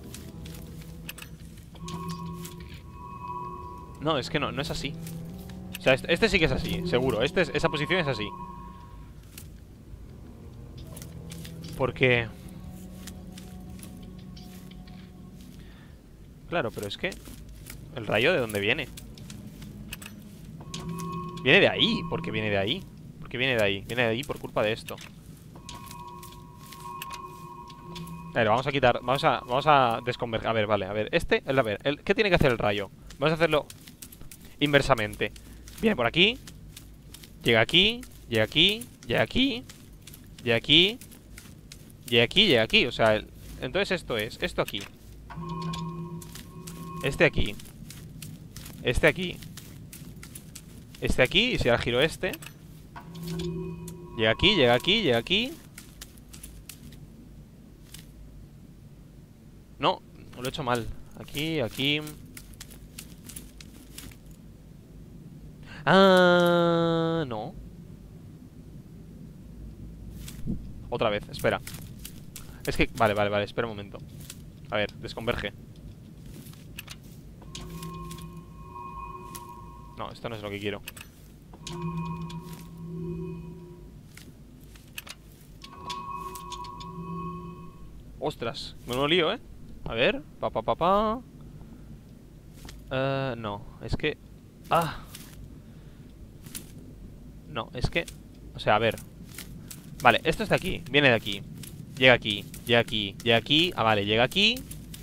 No, es que no es así. O sea, este sí que es así, seguro. Esa posición es así. Porque... Claro, pero es que... ¿El rayo de dónde viene? Viene de ahí. ¿Por qué viene de ahí? ¿Por qué viene de ahí? Viene de ahí por culpa de esto. A ver, vamos a quitar... Vamos a desconverger. A ver, vale, a ver. A ver, ¿qué tiene que hacer el rayo? Vamos a hacerlo inversamente. Viene por aquí. Llega aquí. Llega aquí. Llega aquí. Llega aquí. Llega aquí. Llega aquí. O sea, entonces esto es... Esto aquí. Este aquí. Este aquí. Este aquí. Y si ahora giro este. Llega aquí. Llega aquí. Llega aquí. No, lo he hecho mal. Aquí, aquí. Ah, no. Otra vez, espera. Es que, vale, espera un momento. A ver, desconverge. No, esto no es lo que quiero. Ostras, menudo lío, ¿eh? A ver, no, es que... No, es que... O sea, a ver. Vale, esto es de aquí, viene de aquí. Llega aquí, llega aquí, llega aquí. Ah, vale, llega aquí.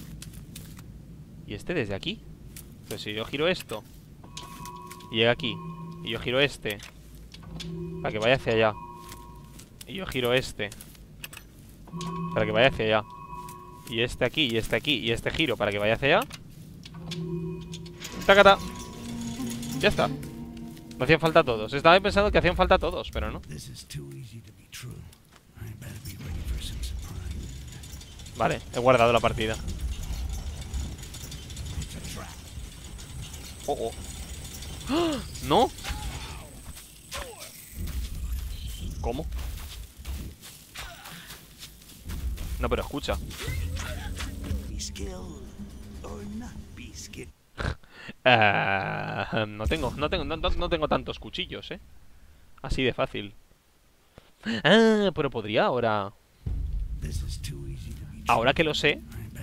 Y este desde aquí. Pero si yo giro esto y llega aquí, y yo giro este para que vaya hacia allá, y yo giro este para que vaya hacia allá, y este aquí, y este aquí, y este giro para que vaya hacia allá. ¡Tacata! Ya está. No hacían falta todos. Estaba pensando que hacían falta todos, pero no. Vale, he guardado la partida. Oh. ¡Ah! ¿No? ¿Cómo? No, pero escucha. No tengo tantos cuchillos, ¿eh? Así de fácil. Ah, pero podría ahora. Ahora que lo sé.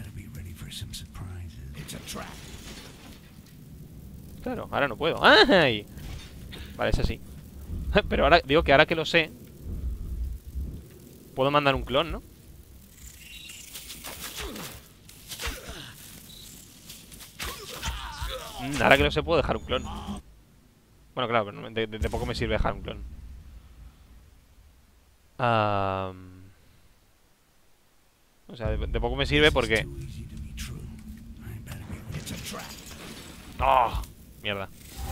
Claro, ahora no puedo. ¡Ay! Vale, es así. Pero ahora, digo que ahora que lo sé, puedo mandar un clon, ¿no? Ahora que lo sé, puedo dejar un clon. Bueno, claro, pero de poco me sirve dejar un clon. O sea, de poco me sirve porque... ¡Oh! Mierda.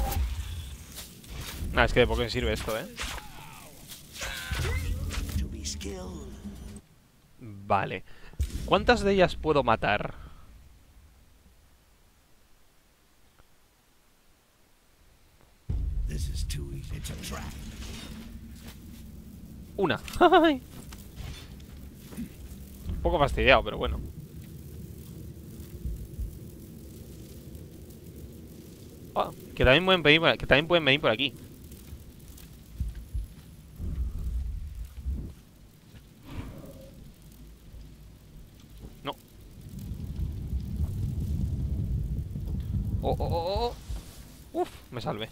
Nah, es que de poco me sirve esto, ¿eh? Vale. ¿Cuántas de ellas puedo matar? This is too easy. It's a trap. Una. Un poco fastidiado, pero bueno. Ah, que también pueden venir por aquí. No. Oh. Uf, me salvé.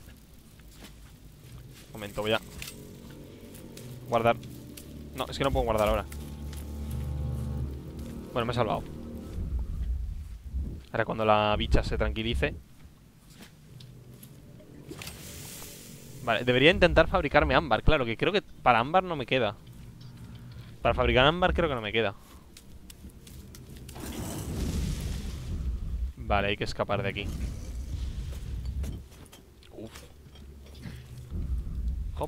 Un momento, voy a guardar. No, es que no puedo guardar ahora. Bueno, me he salvado. Ahora cuando la bicha se tranquilice. Vale, debería intentar fabricarme ámbar. Claro, que creo que para ámbar no me queda. Para fabricar ámbar creo que no me queda. Vale, hay que escapar de aquí. Uf. Hop.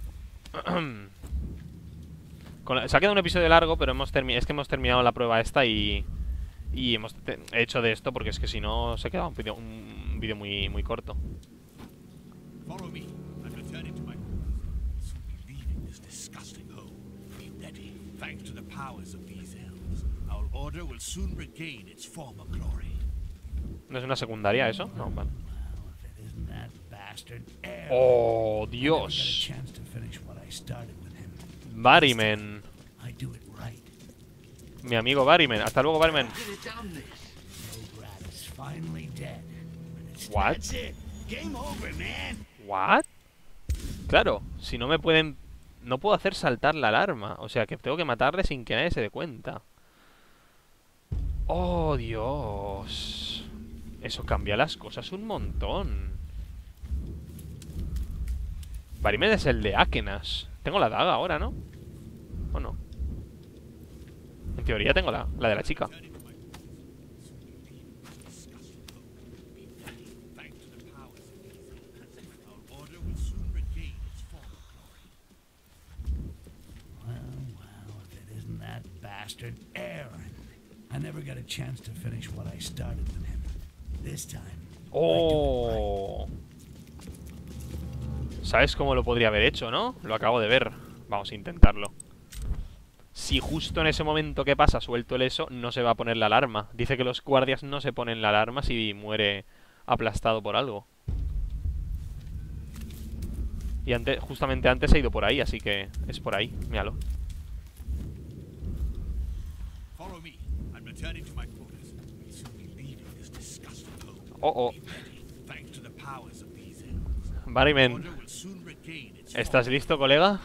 Se ha quedado un episodio largo, pero es que hemos terminado la prueba esta y hemos hecho de esto porque es que si no se queda un vídeo muy corto. Follow me. I'm returning to my quarters. Soon be leaving this disgusting hole. Be ready. Thanks to the powers of these elves, our order will soon regain its former glory. ¿No es una secundaria eso? No, vale. Well, if it isn't that bastard Aaron. ¡Oh, I never got a Dios! chance to finish what I started with him. Barryman. I do it right. Mi amigo Barryman. Hasta luego, Barryman. Old rat is finally dead. And it's What? That's it. Game over, man. ¿What? Claro, si no me pueden... No puedo hacer saltar la alarma. O sea, que tengo que matarle sin que nadie se dé cuenta. ¡Oh, Dios! Eso cambia las cosas un montón. Barryman es el de Akenas. Tengo la daga ahora, ¿no? ¿O no? En teoría tengo la de la chica. Well, if it isn't that bastard Aaron. I never got a chance to finish what I started with him. This time. ¡Oh! ¿Sabes cómo lo podría haber hecho, no? Lo acabo de ver. Vamos a intentarlo. Si justo en ese momento que pasa suelto el eso, no se va a poner la alarma. Dice que los guardias no se ponen la alarma si muere aplastado por algo. Y justamente antes he ido por ahí, así que es por ahí. Míralo. Follow me. I'm returning to my quarters. We'll soon be leaving this disgusting hole. Oh. Be ready. Thanks to the powers of these elves. Barryman, Order will soon regain its ¿estás listo, colega?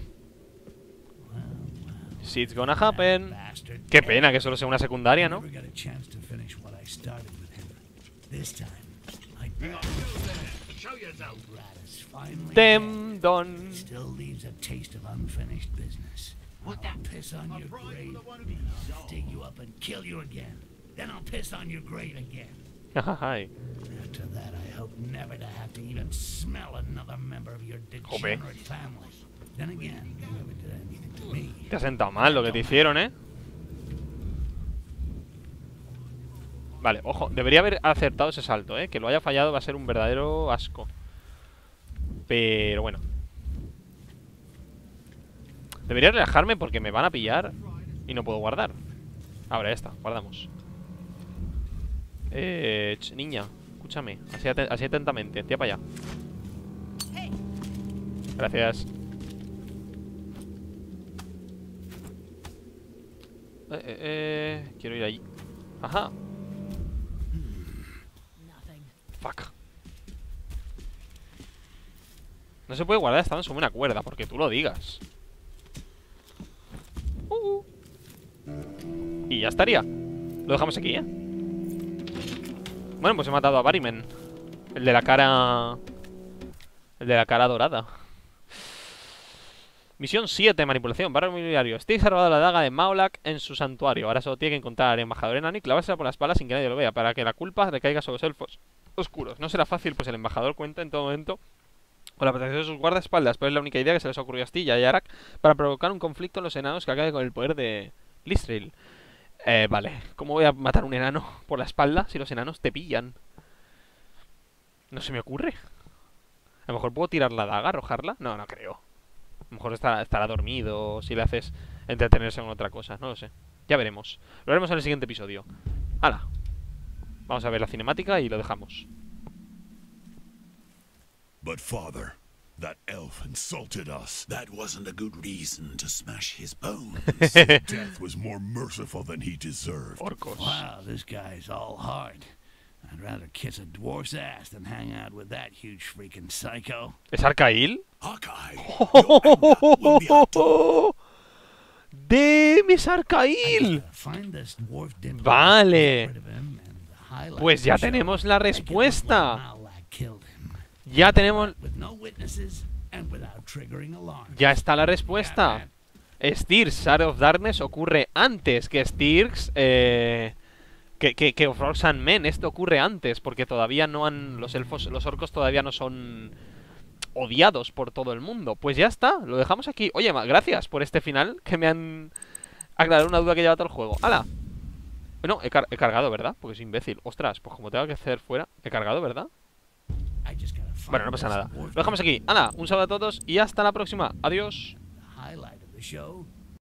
It's gonna happen. bastard. Qué pena que solo sea una secundaria, ¿no? Never got a chance to finish what I started with him. This time, I show yourself. Rat is finally Dem don. dead. Still leaves a taste of unfinished business. What the piss on your grave? I'll dig you up and kill you again. Then I'll piss on your grave again. Ay. After that, I hope never to have to even smell another member of your degenerate family. Then again, you never did anything to me. Te ha sentado mal lo que te hicieron, ¿eh? Vale, ojo, debería haber acertado ese salto, ¿eh? Que lo haya fallado va a ser un verdadero asco. Pero bueno. Debería relajarme porque me van a pillar y no puedo guardar. Ahora ya está, guardamos. Niña, escúchame. Así atentamente, tía para allá. Gracias. Quiero ir allí. Ajá. Nothing. Fuck. No se puede guardar estando sobre una cuerda, porque tú lo digas. Y ya estaría. Lo dejamos aquí, ¿eh? Bueno, pues he matado a Barryman. El de la cara... El de la cara dorada. Misión 7, manipulación, barrio mobiliario. Stiggs ha robado la daga de Maulak en su santuario. Ahora solo tiene que encontrar al embajador enano y clavársela por la espalda sin que nadie lo vea, para que la culpa recaiga sobre los elfos oscuros. No será fácil, pues el embajador cuenta en todo momento con la protección de sus guardaespaldas, pero es la única idea que se les ocurrió a Stilla y a Arak para provocar un conflicto en los enanos que acabe con el poder de Listral. Vale. ¿Cómo voy a matar a un enano por la espalda si los enanos te pillan? No se me ocurre. A lo mejor puedo tirar la daga, arrojarla. No, no creo. A lo mejor estará dormido, o si le haces entretenerse con otra cosa. No lo sé. Ya veremos. Lo veremos en el siguiente episodio. ¡Hala! Vamos a ver la cinemática y lo dejamos. But father, that elf insulted us. That wasn't a good reason to smash his bones. Death was more merciful than he deserved. Orcos. Wow, this guy's all heart. I'd rather kiss a dwarf's ass than hang out with that huge freaking psycho. ¿Es Arcail? Hawkeye, your anger will be our toll. ¡Dem! ¡Es Arcail! Find this dwarf dimwit, Vale. get rid of him, and the highlight Pues of ya the show, tenemos la make it look like respuesta. Malak killed him. Ya tenemos... With no witnesses and without triggering alarm. Ya está la respuesta. Styx, Shadow of Darkness ocurre antes que Styx, que of Orcs and Men. Esto ocurre antes, porque todavía no han... Los elfos, los orcos todavía no son odiados por todo el mundo. Pues ya está, lo dejamos aquí. Oye, gracias por este final, que me han aclarado una duda que lleva todo el juego. ¡Hala! No, he cargado, ¿verdad? Porque es imbécil. Ostras, pues como tengo que hacer fuera, he cargado, ¿verdad? Bueno, no pasa nada. Lo dejamos aquí. ¡Hala! Un saludo a todos y hasta la próxima. Adiós. Highlight of the show